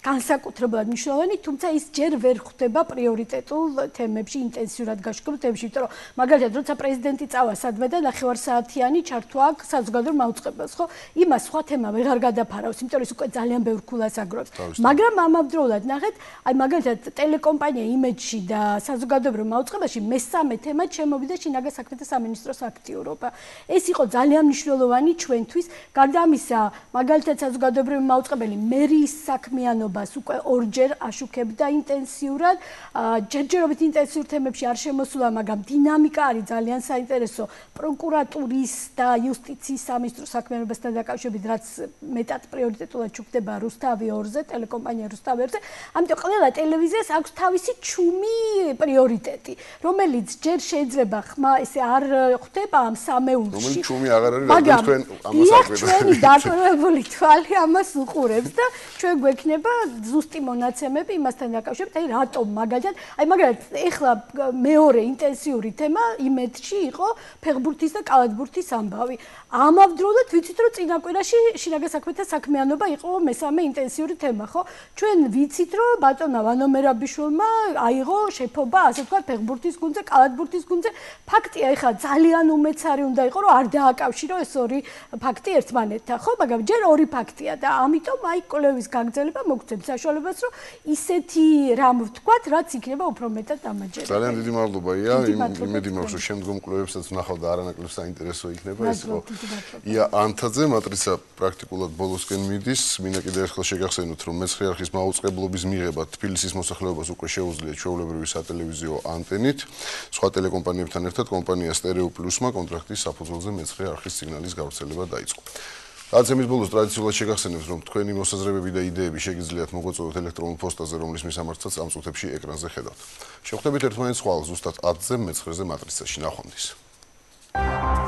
განსაკუთრებულად მნიშვნელოვანი, თუმცა ის ჯერ ვერ ხვდება პრიორიტეტულ თემებში, ინტენსიურად გაშუქებულ თემებში, იმიტომ რომ მაგალითად, როცა პრეზიდენტი წავა სადმე და 9 საათიანი ჩართვა აქვს საზოგადოებრივ მაუწყებელს, ხო? იმას სხვა თემა ვეღარ გადაფარავს, იმიტომ რომ ის უკვე ძალიან ბევრ ქულას აგროვებს. მაგრამ ამავდროულად ნახეთ, აი მაგალითად ტელეკომპანია იმეჯში და საზოგადოებრივ მაუწყებელში მესამე თემად შემოვიდა შინაგან საქმეთა სამინისტროს აქტიურობა. ეს იყო ძალიან მნიშვნელოვანი ჩვენთვის. გარდა ამისა, მაგალითად საზოგადოებრივი მაუწყებელი მერიის საქმიანობას უკვე ორჯერ აშუქებდა ინტენსიურად. ჯერჯერობით ინტენსიურ თემებში არ შემოსულა, მაგრამ დინამიკა არის ძალიან საინტერესო პროკურატურის და იუსტიციის სამინისტროს საქმიანობასთან დაკავშირებით, რაც მეტად პრიორიტეტულად ჩუქდება რუსთავი 2-ზე, ტელეკომპანია რუსთავი 2-ზე. ამიტომ ყველა ტელევიზიას აქვს თავისი ჩუმი პრიორიტეტი, რომელიც ჯერ შეიძლება ხმა ესე არ ხვდება ამ სამეულში. რომელიც ჩუმი აღარ არის, რადგან თქვენ ამას აკვირდებთ. ჩვენი დაკავებული თვალი ამას უყურებს და ჩვენ გვექნება ზუსტი მონაცემები იმასთან დაკავშირებით, აი რატომ მაგალითად, ეხლა მეორე ინტენსიური თემა იმედში იყო ფეხბურთის და კალათბურთის ამბავი. ამავდროულად ვიცით, რომ წინა კვირაში შინაგან საქმეთა საქმიანობა იყო მესამე ინტენსიური თემა, ხო? ჩვენ ვიცით, რომ ბატონმა ვანო მერაბიშვილმა აიღო შეფობა, ასე ვთქვათ, ფეხბურთის გუნდზე, კალათბურთის გუნდზე. ფაქტია, ეხლა ძალიან უმეცარი უნდა იყო, რომ არ დააკავშირო ეს ორი ფაქტი ერთმანეთთან, ხო? მაგრამ ჯერ ორი ფაქტია და ამიტომ აი კვლევის გაგრძელება მოგცემს საშუალებას, რომ ისეთი რამ ვთქვათ, რაც იქნება უფრო მეტად დამაჯერებელი. ძალიან დიდი მადლობა, ია, იმედი მაქვს, რომ შემდგომ კვლევებსაც ვნახავ და არანაკლებ საინტერესო იქნება ეს იყო. ია ანთაძე, მატრიცა პრაქტიკულად ბოლოსკენ მიდის. მინდა კიდევ ერთხელ შეგახსენოთ, რომ მეცხრე არხის მაუწყებლობის მიღება თბილისის მოსახლეობას უკვე შეუძლია ჩვეულებრივი სატელევიზიო ანტენით. სხვა ტელეკომპანიებთან ერთად კომპანია Stereo Plus-მა კონტრაქტის საფუძველზე მეცხრე არხის სიგნალის გავრცელება დაიწყო. გადაცემის ბოლოს ტრადიციულად შეგახსენებთ, რომ თქვენი მოსაზრებები და იდეები შეგიძლიათ მოგვაწოდოთ ელექტრონულ პოსტაზე, რომლის მისამართსაც ამ წუთებში ეკრანზე ხედავთ. შევხვდებით ერთმანეთს ხვალ ზუსტად 10-ზე მეცხრეზე მატრიცაში. ნახვამდის.